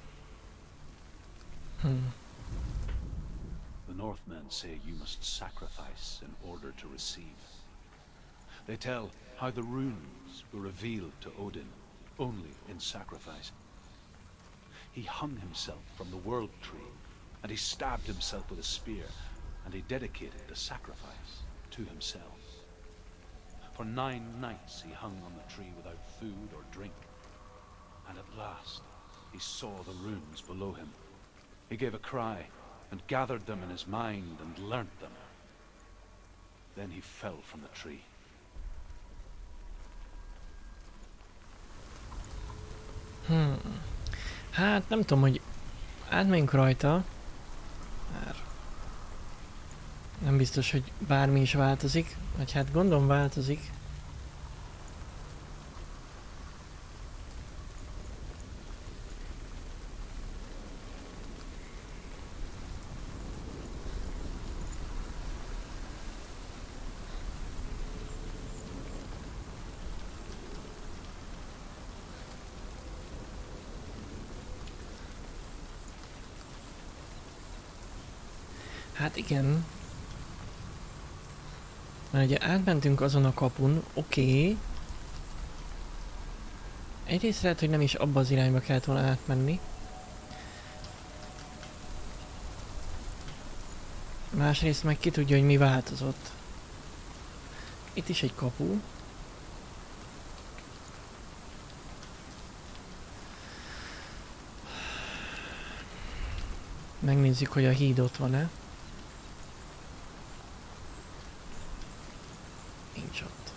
The Northmen say you must sacrifice in order to receive. They tell how the runes were revealed to Odin only in sacrifice. He hung himself from the world tree, and he stabbed himself with a spear, and he dedicated the sacrifice to himself. For 9 nights he hung on the tree without food or drink, and at last he saw the runes below him. He gave a cry and gathered them in his mind and learnt them. Then he fell from the tree. Hát nem tudom, hogy átmenjünk rajta. Már nem biztos, hogy bármi is változik. Vagy hát gondolom változik. Hát igen. Mert ugye átmentünk azon a kapun, oké. Egyrészt lehet, hogy nem is abba az irányba kellett volna átmenni. Másrészt meg ki tudja, hogy mi változott. Itt is egy kapu. Megnézzük, hogy a híd ott van-e. Nincs ott.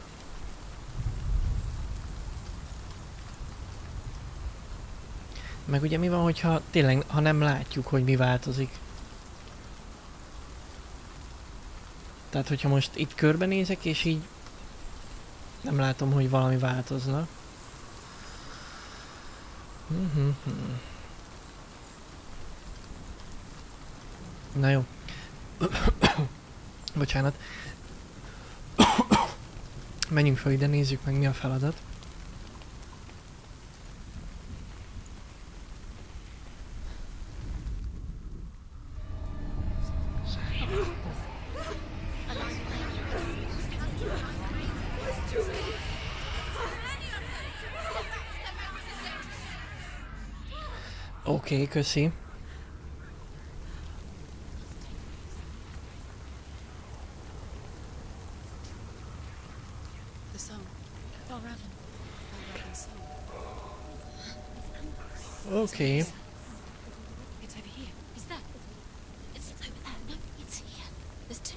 Meg ugye mi van, hogyha tényleg, ha nem látjuk, hogy mi változik. Tehát, hogyha most itt körbenézek, és így nem látom, hogy valami változna. Na jó. Bocsánat. Menjünk fel ide, nézzük meg, mi a feladat. Oké, köszi. The song. Balraven. Balraven's song. Oké. It's over here. Is that? It's over there. No, it's here. There's two.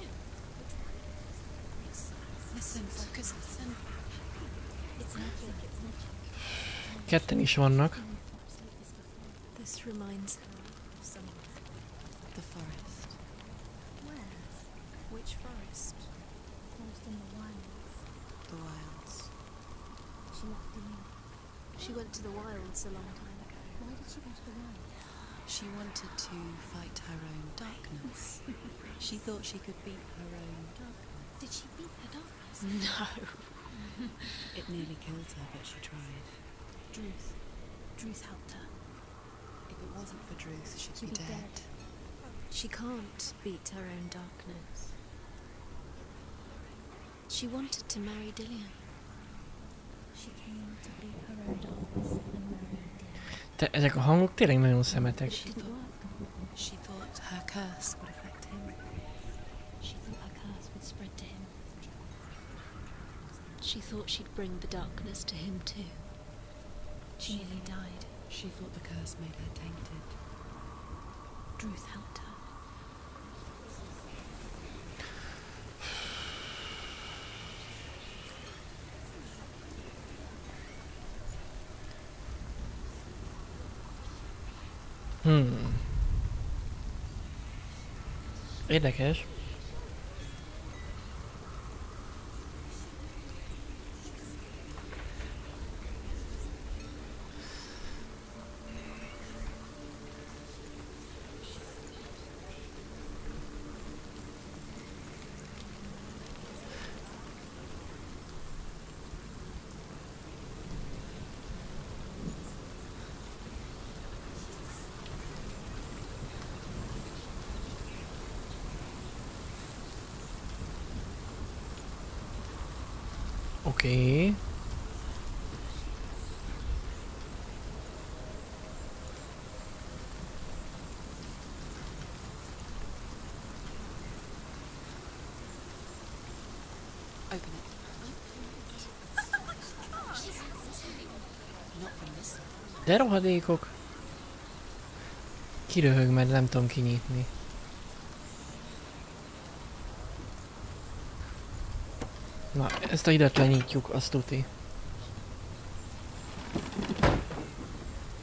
Listen, focus. Listen. It's nothing. It's not. Ketten is vannak. This reminds her of someone. The forest. Where? Which forest? Forest in the wilds. The wilds. She left him. She went to the wilds a long time ago. Why did she go to the wilds? She wanted to fight her own darkness. She thought she could beat her own darkness. Did she beat her darkness? No. It nearly killed her, but she tried. Druth. Druth helped her. If it wasn't for Druth, she'd She'd be be dead. She can't beat her own darkness. She wanted to marry Dillian. She came to beat her own darkness and marry Dillian. Te, ezek a hangok tényleg nagyon szemetek. She thought her curse would affect him. She thought her curse would spread to him. She thought she'd bring the darkness to him too. She nearly died. She thought the curse made her tainted. Druth helped her. Érdekes. Oké. Open it. Not from this side. De rohadékok. Kiröhög, mert nem tudom kinyitni. Na, ezt a hidat lenyitjuk, azt tuti.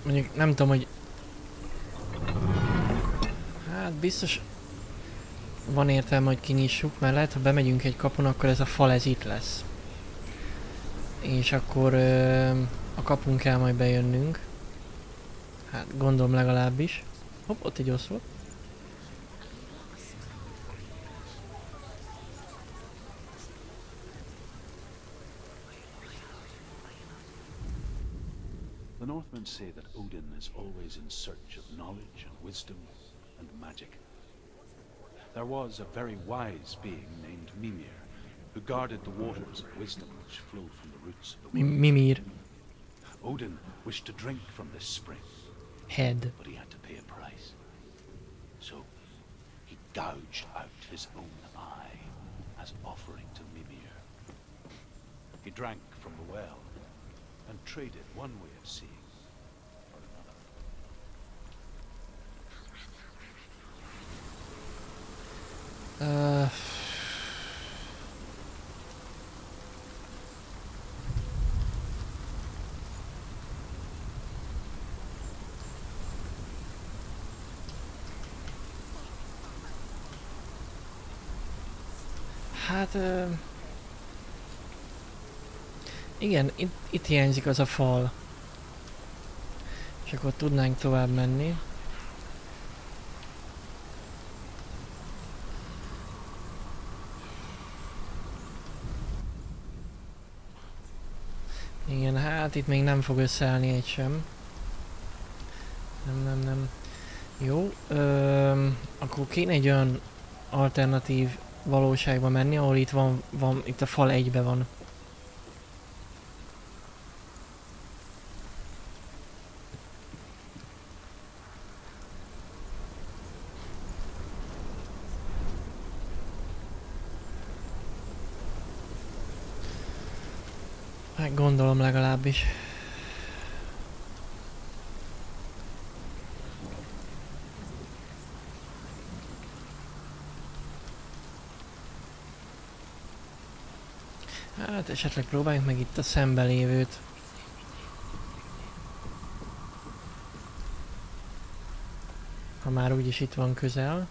Mondjuk nem tudom, hogy... Hát biztos van értelme, hogy kinyissuk, mert lehet, ha bemegyünk egy kapun, akkor ez a fal ez itt lesz. És akkor a kapun kell majd bejönnünk. Hát gondolom legalábbis. Hopp, ott egy oszlop. The Northmen say that Odin is always in search of knowledge and wisdom and magic. There was a very wise being named Mimir, who guarded the waters of wisdom which flow from the roots of the world. Mimir. Odin wished to drink from this spring, Head. but he had to pay a price. So he gouged out his own eye as offering to Mimir. He drank from the well and traded one way of seeing for another. Hát... igen, itt hiányzik az a fal. És akkor tudnánk tovább menni. Igen, hát itt még nem fog összeállni egy sem. Nem. Jó, akkor kéne egy olyan alternatív valóságba menni, ahol itt van itt a fal egybe van. Hát gondolom legalábbis. Hát esetleg próbáljuk meg itt a szembelévőt. Ha már úgyis itt van közel.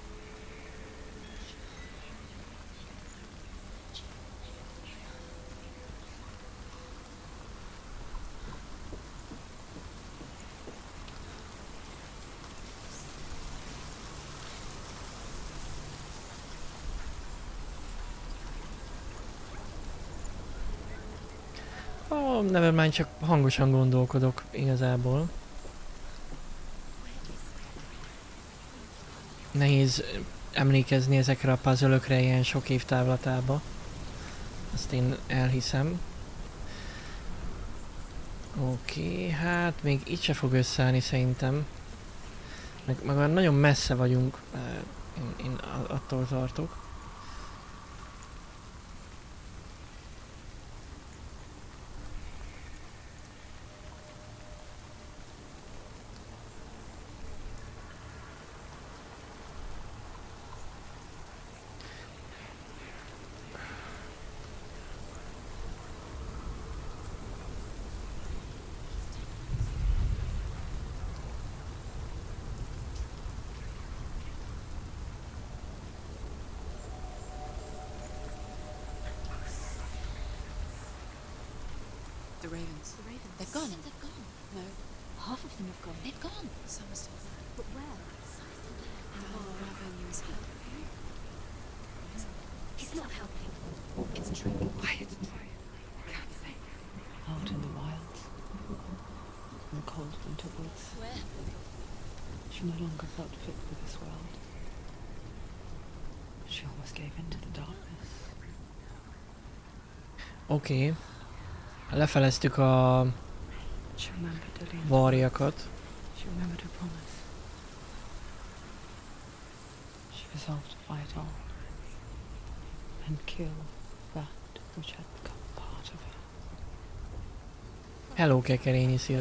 Nevermind, csak hangosan gondolkodok igazából. Nehéz emlékezni ezekre a puzzle-ökre ilyen sok év távlatába. Azt én elhiszem. Oké, hát még itt se fog összeállni szerintem. Meg már nagyon messze vagyunk. Én attól tartok. The ravens. The ravens. They've gone. They've gone. No, half of them have gone. They've gone. Some are still there. But where? Some are still there. Raven is helping. He's not helping. It's a trick. Quiet. Can't think. Out in the wilds. In the cold winter woods. Where? She no longer felt fit for this world. She almost gave in to the darkness. Oké. Lefeleztük a She remembered Dillian. varjakat. She remembered her promise. She resolved to fight on and kill that which had become part of her. Hello, Kekerényi, szia.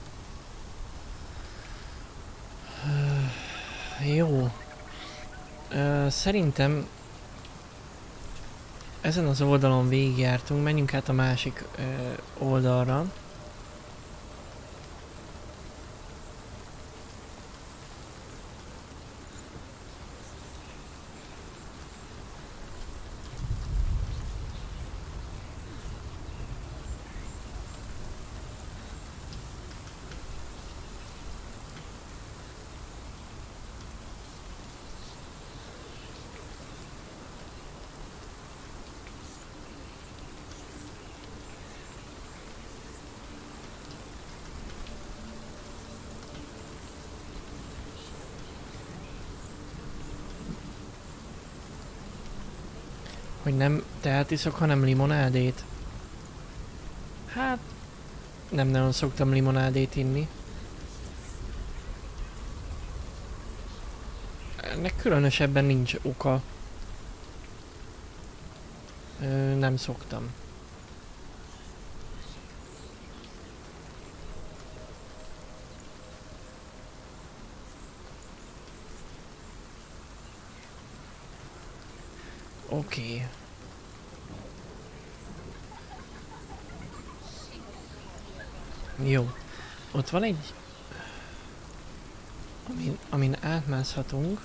Jó. Szerintem ezen az oldalon végigjártunk, menjünk át a másik oldalra. Hogy nem teát iszok, hanem limonádét. Hát, nem nagyon szoktam limonádét inni. Ennek különösebben nincs oka. Nem szoktam. Oké. Jó. Ott van egy... amin átmászhatunk.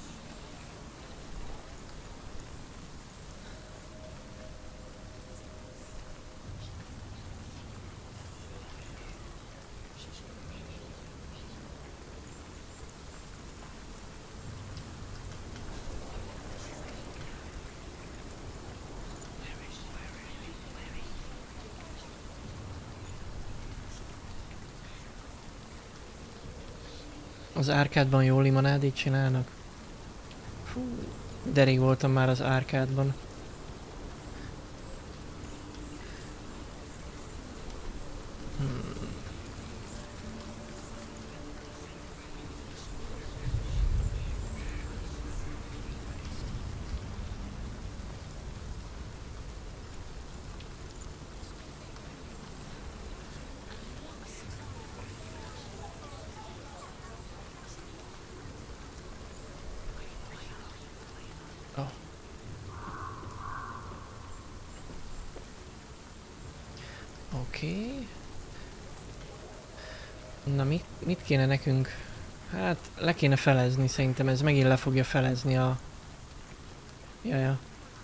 Az árkádban jó limonádét csinálnak? Fú, de rég voltam már az árkádban. Oké. Na mit kéne nekünk? Hát le kéne felezni, szerintem ez megint le fogja felezni a... Jaja.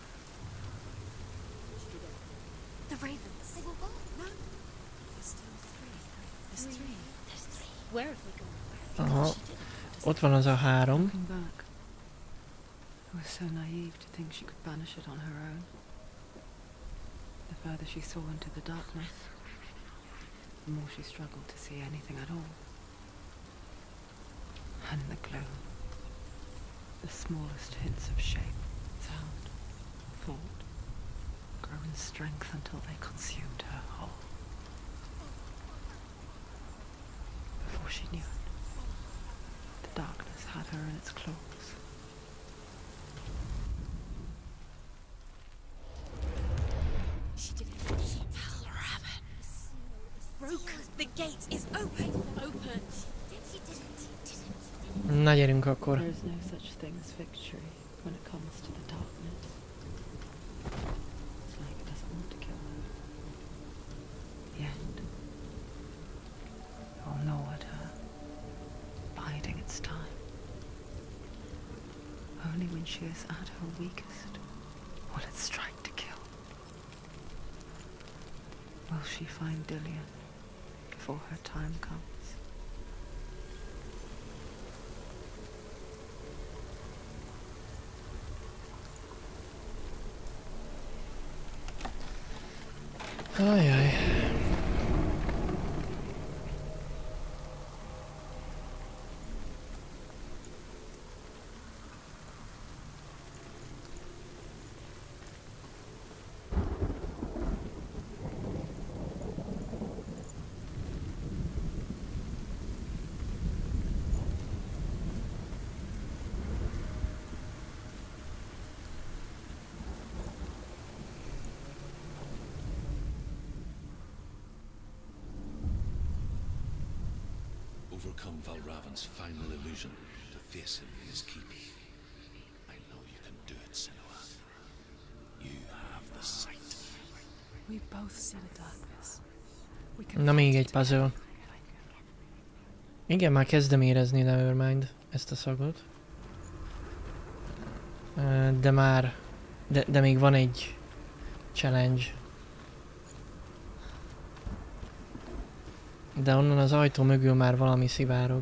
The ravens. They were what? No. There's still three. There's three. There's three. Where have we gone? Aha. Ott van az a 3. Looking back, I was so naive to think she could banish it on her own. The further she saw into the darkness, the more she struggled to see anything at all. And the gloom, the smallest hints of shape, sound, thought, grow in strength until they consumed her whole. Before she knew it, the darkness had her in its claws. She did it. Ravens. Broke. The gate is open. Open. She did it. Na gyerünk akkor. There is no such thing as victory when it comes to the darkness. It's like it doesn't want to kill her. Yet, it will gnaw at her, biding its time. Only when she is at her weakest will it strike to kill. Will she find Dillion before her time comes? Ajaj. Overcome Valravan's final illusion to face him in his keep. We both see the darkness. We can Na még fight egy it puzzle. Igen, már kezdem érezni Nevermind ezt a szagot. De már... De még van egy challenge. De onnan az ajtó mögül már valami szivárog.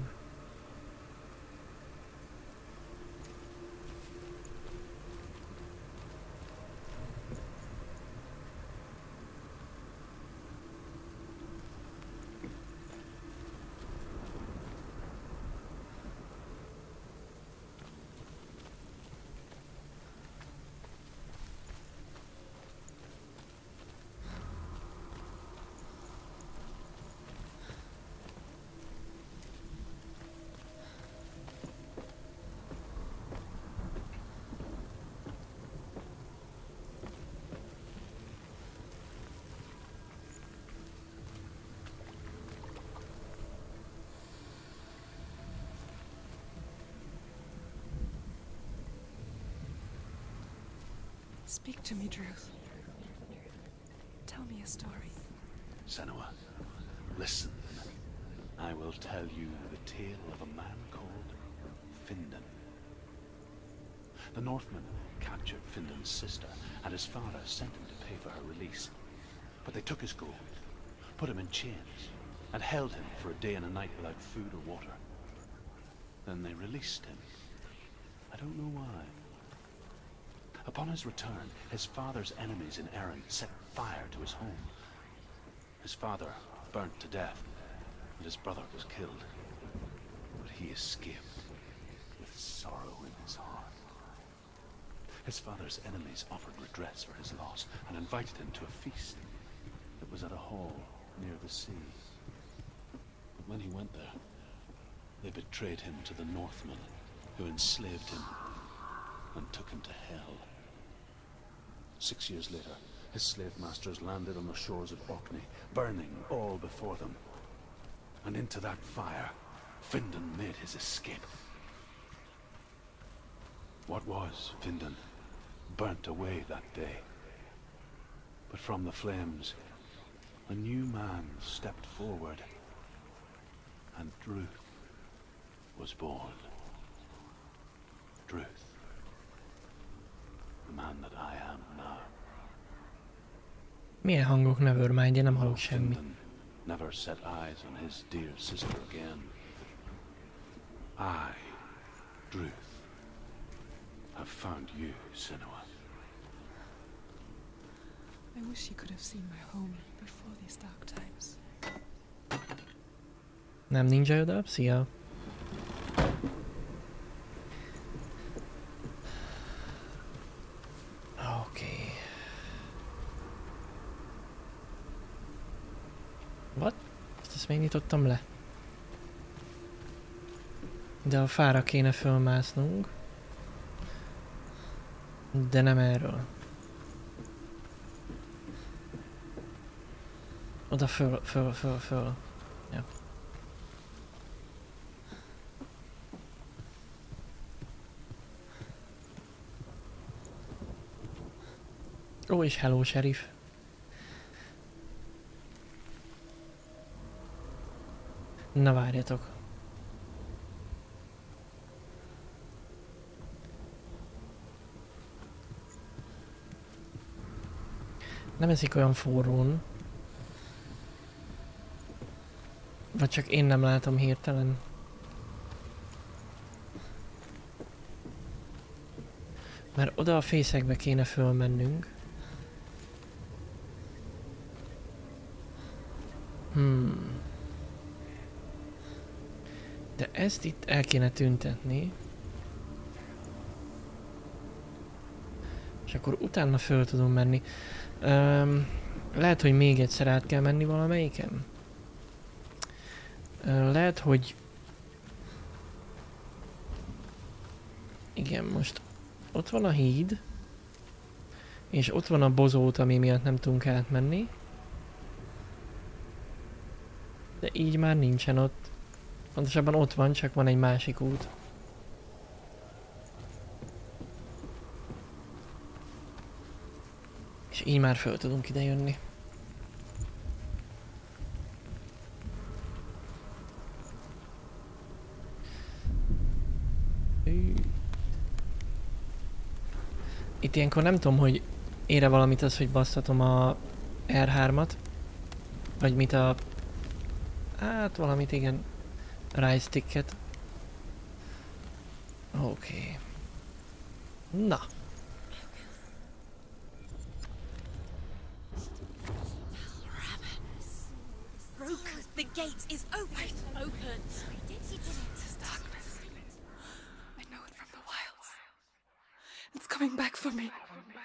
Speak to me, Druth. Tell me a story. Senua, listen. I will tell you the tale of a man called Findan. The Northmen captured Findan's sister, and his father sent him to pay for her release. But they took his gold, put him in chains, and held him for a day and a night without food or water. Then they released him. I don't know why. Upon his return, his father's enemies in Erin set fire to his home. His father burnt to death, and his brother was killed. But he escaped with sorrow in his heart. His father's enemies offered redress for his loss and invited him to a feast. It was at a hall near the sea. But when he went there, they betrayed him to the Northmen, who enslaved him and took him to hell. 6 years later, his slave masters landed on the shores of Orkney, burning all before them. And into that fire, Findan made his escape. What was Findan burnt away that day. But from the flames, a new man stepped forward, and Druth was born. Druth. The man that I am now. Milyen hangok Nevermind, én nem hallok semmit. Findan never set eyes on his dear sister again. I, Druth, have found you, Senua. I wish you could have seen my home before these dark times. Nem ninja oda? Szia! Oké. What? Ezt még nyitottam le. De a fára kéne fölmásznunk. De nem erről. Oda föl. Ja. Ó, és hello, sheriff. Na várjatok. Nem eszik olyan forrón. Vagy csak én nem látom hirtelen. Mert oda a fészekbe kéne fölmennünk. De ezt itt el kéne tüntetni. És akkor utána föl tudom menni. Lehet, hogy még egyszer át kell menni valamelyiken. Lehet, hogy... Igen, most ott van a híd. És ott van a bozót, ami miatt nem tudunk átmenni. De így már nincsen ott. Pontosabban ott van, csak van egy másik út. És így már föl tudunk ide jönni. Itt ilyenkor nem tudom, hogy ére valamit az, hogy basztatom a R3-at. Vagy mit a... Hát valamit igen. Right sticket. Oké. Na. Broken. The gate is open. Open. It's darkness. I know it from the wilds. It's coming back for me.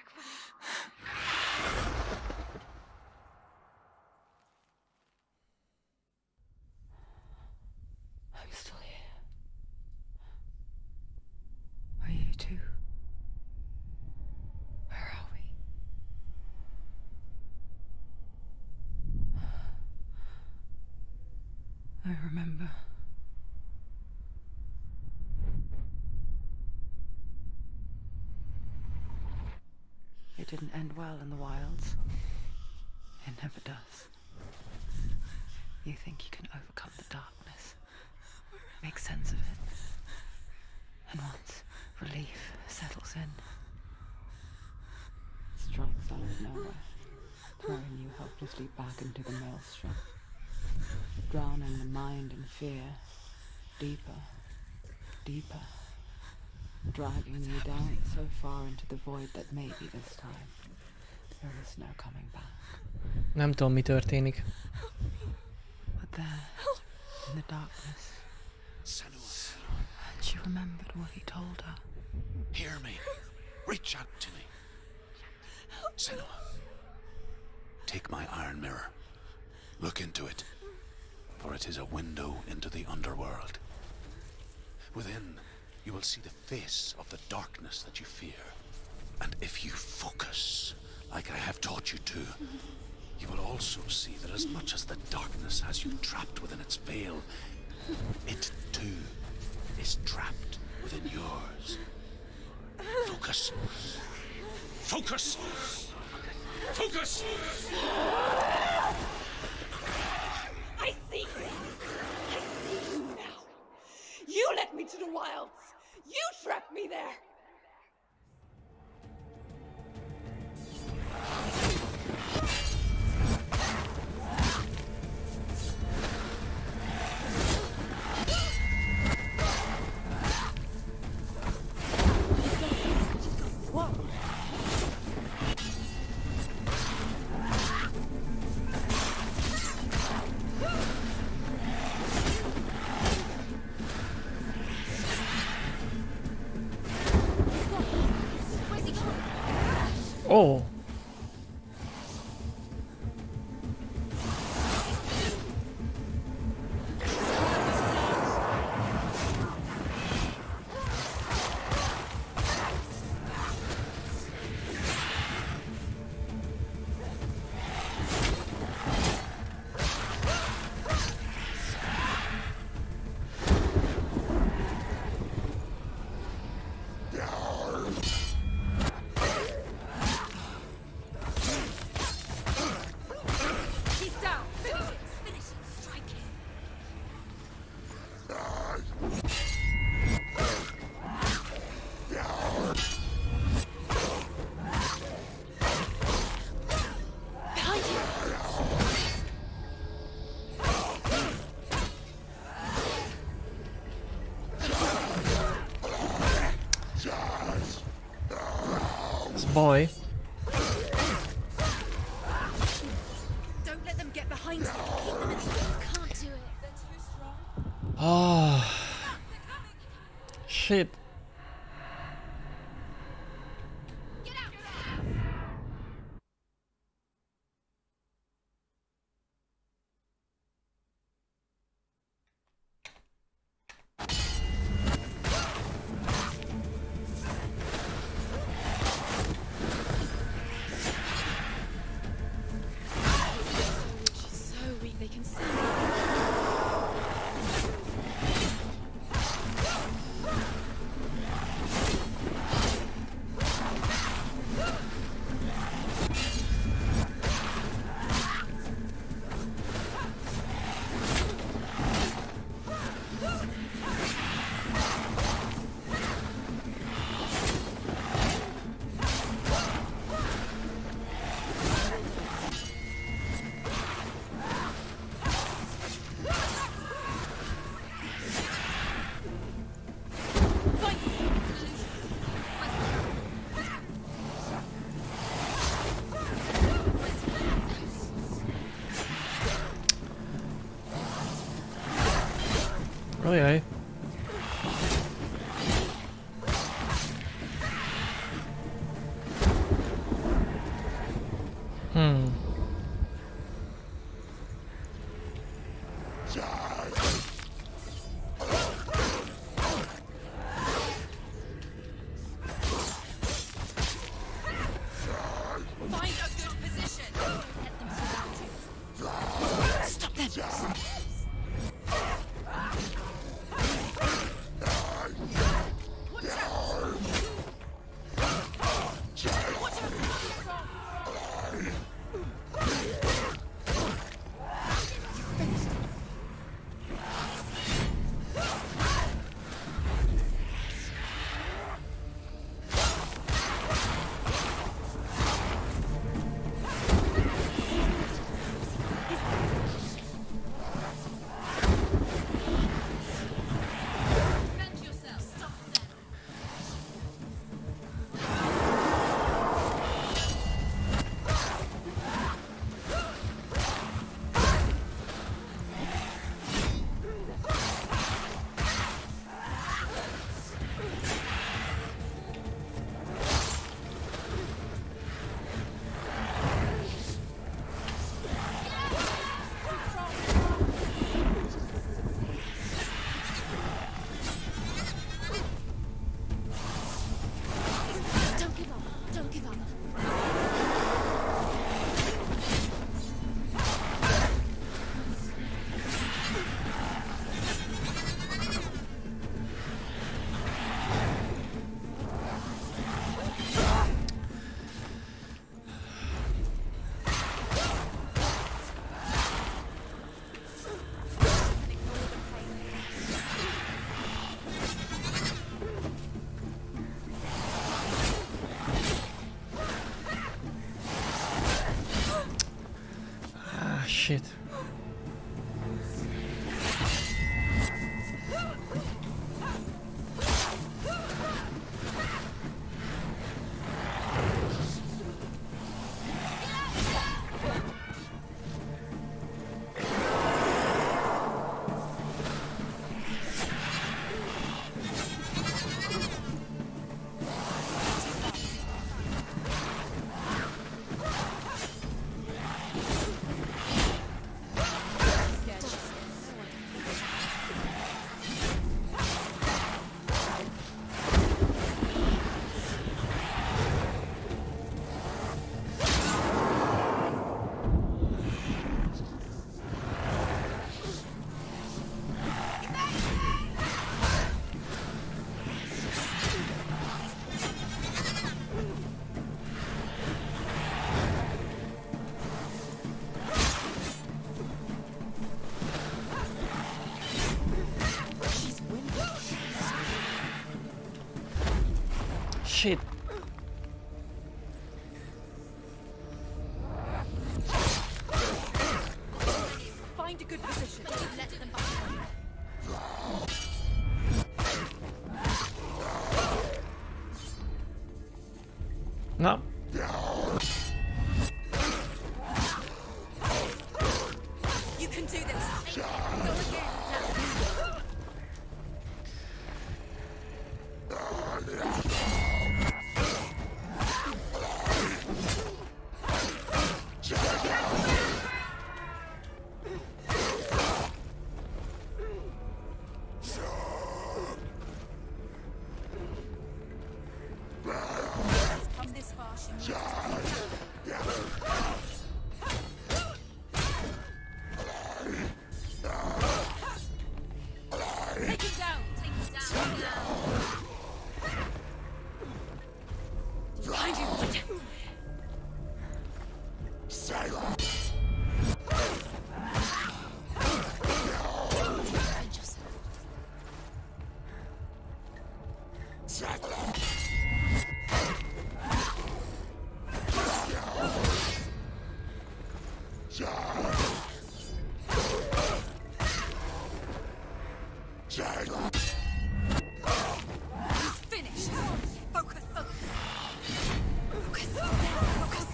I'm still here. Are you too? Where are we? I remember. It didn't end well in the wilds. It never does. You think you can overcome the darkness, make sense of it, and once relief settles in, it strikes out of nowhere, throwing you helplessly back into the maelstrom, drowning the mind in fear, deeper, deeper, dragging you down so far into the void that maybe this time there is no coming back. Nem tudom, mi történik. But there, in the darkness, and she remembered what he told her. Hear me. Reach out to me. Senua. Take my iron mirror. Look into it. For it is a window into the underworld. Within, you will see the face of the darkness that you fear. And if you focus, like I have taught you to, you will also see that as much as the darkness has you trapped within its veil, it too is trapped within yours. Focus. Focus! Focus! I see you! I see you now! You led me to the wilds! You trapped me there! Oh! Boy. Don't let them get behind you. Keep them in sight. Can't do it. They're too strong. Oh. Shit. Get out! She's so weak they can see. Ajaj. Find a good position. Let them surround you. Stop them. Defend yourself. Stop them. Don't give up. Don't give up. Ah, shit. Shit. Find a good position. Let them behind you. No. You can do this. Go again. Come this far, she Take him down. Take him down. Behind you. Defend yourself. Finish. Focus. Focus. Focus.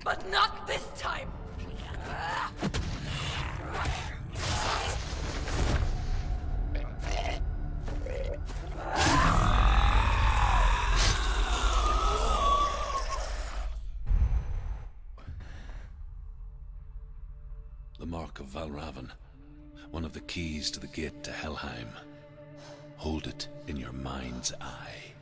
But not this time! The Mark of Valravan. One of the keys to the gate to Helheim. Hold it in your mind's eye.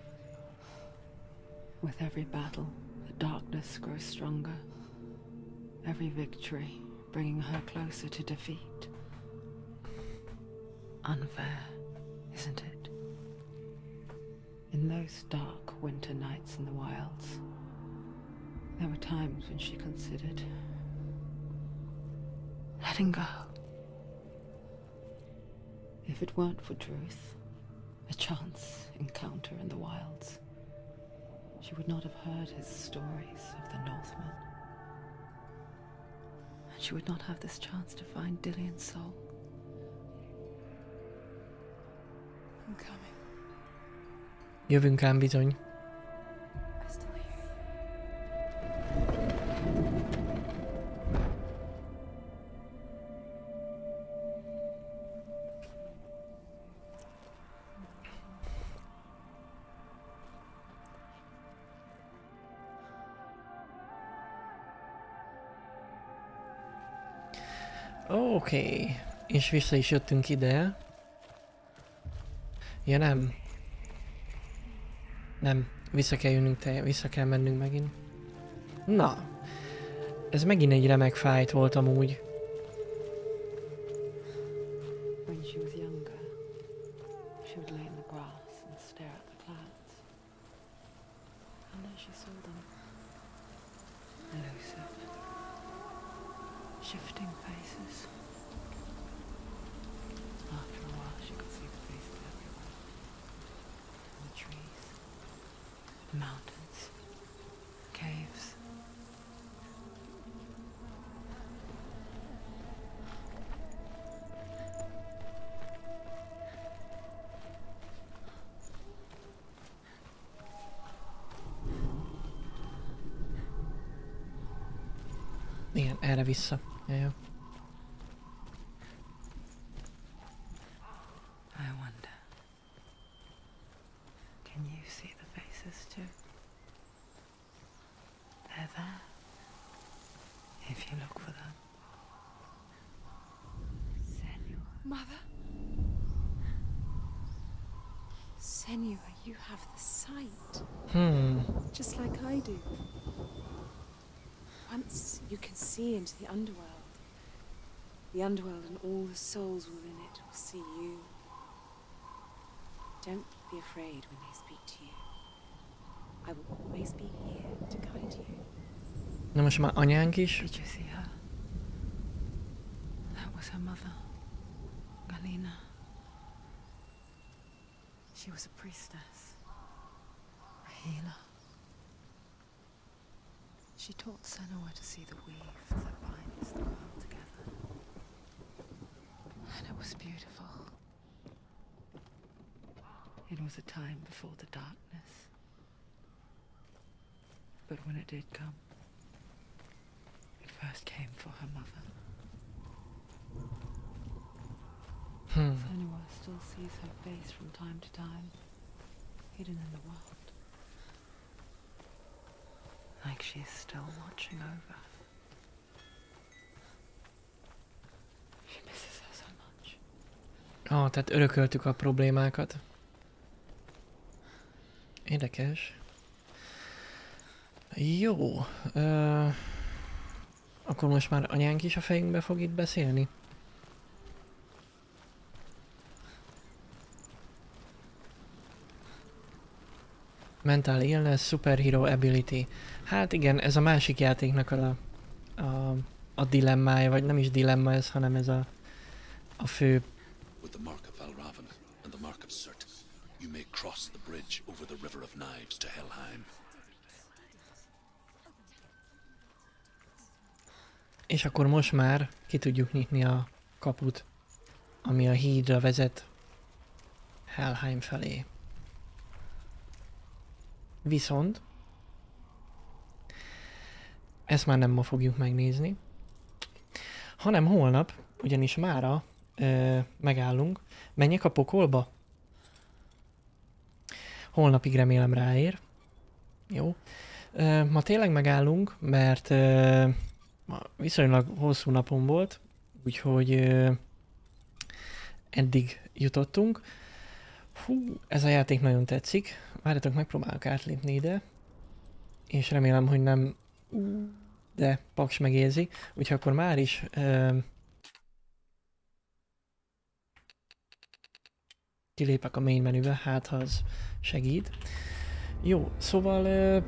With every battle, the darkness grows stronger. Every victory bringing her closer to defeat. Unfair, isn't it? In those dark winter nights in the wilds, there were times when she considered letting go. If it weren't for Druth, a chance encounter in the wilds, she would not have heard his stories of the Northmen. And she would not have this chance to find Dillion's soul. I'm coming. Jövünk ám bizony. I still hear you. Oké. És vissza is jöttünk ide. Ja nem. Nem. Vissza kell jönnünk, vissza kell mennünk megint. Na. Ez megint egy remek fight volt amúgy. When she was younger, she would lay in the grass and stare at the clouds. And then she saw them. Elusive. Shifting faces. After a while, she could see the faces everywhere. In the trees, mountains, caves. Igen, erre vissza. Jaja. I wonder, can you see the faces too? They're there, if you look for them. Senua. Mother? Senua, you have the sight. Just like I do. Once you can see into the underworld. The underworld and all the souls within it will see you. Don't be afraid when they speak to you. I will always be here to guide you. Na most már anyánk is. Did you see her? That was her mother, Galina. She was a priestess, a healer. She taught Senua to see the weave that binds the world together. And it was beautiful. It was a time before the darkness. But when it did come, it first came for her mother. Senua still sees her face from time to time, hidden in the world. Like she's still watching over. She misses her so much. Tehát örököltük a problémákat. Érdekes. Jó. Akkor most már anyánk is a fejünkbe fog itt beszélni? Mental illness, superhero ability. Hát igen, ez a másik játéknak a dilemmája, vagy nem is dilemma ez, hanem ez a fő. With the Mark of Valravan and the Mark of Surt, you may cross the bridge over the River of Knives to Helheim. És akkor most már ki tudjuk nyitni a kaput, ami a hídra vezet Helheim felé. Viszont ezt már nem ma fogjuk megnézni, hanem holnap, ugyanis mára megállunk. Menjek a pokolba? Holnapig remélem ráér. Jó. Ma tényleg megállunk, mert viszonylag hosszú napom volt, úgyhogy eddig jutottunk. Hú, ez a játék nagyon tetszik. Várjatok, megpróbálok átlépni ide. És remélem, hogy nem... De Paks megérzi. Úgyhogy akkor már is... kilépek a main menübe, hát ha az segít. Jó, szóval...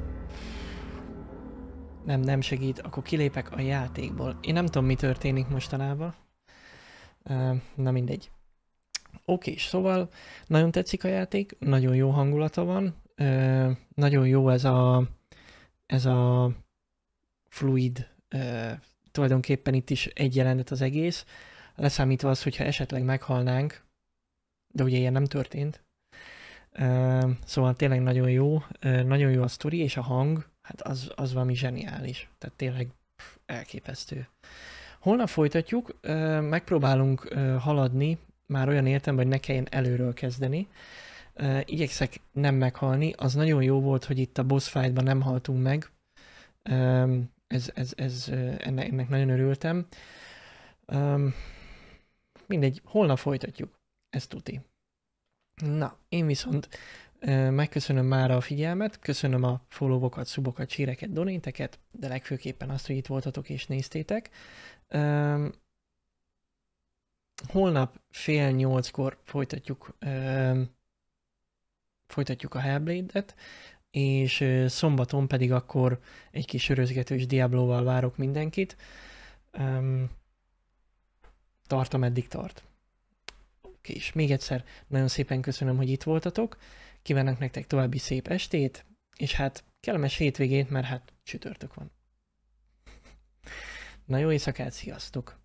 nem segít, akkor kilépek a játékból. Én nem tudom, mi történik mostanában. Na mindegy. Oké, szóval nagyon tetszik a játék, nagyon jó hangulata van, nagyon jó ez a fluid, tulajdonképpen itt is egy jelenet az egész, leszámítva az, hogyha esetleg meghalnánk, de ugye ilyen nem történt. Szóval tényleg nagyon jó a sztori, és a hang, hát az valami zseniális, tehát tényleg elképesztő. Holnap folytatjuk, megpróbálunk haladni, már olyan értelemben, hogy ne kelljen előről kezdeni. Igyekszek nem meghalni, az nagyon jó volt, hogy itt a boss fightban nem haltunk meg. Ennek nagyon örültem. Mindegy, holnap folytatjuk, ezt tuti. Na, én viszont megköszönöm már a figyelmet, köszönöm a followokat, subokat, síreket, donateket, de legfőképpen azt, hogy itt voltatok és néztétek. Holnap 7:30-kor folytatjuk a Hellblade-et, és szombaton pedig akkor egy kis sörözgetős Diablo-val várok mindenkit. Tart, ameddig tart. Oké, és még egyszer nagyon szépen köszönöm, hogy itt voltatok. Kívánok nektek további szép estét, és hát kellemes hétvégét, mert hát csütörtök van. Na jó éjszakát, sziasztok!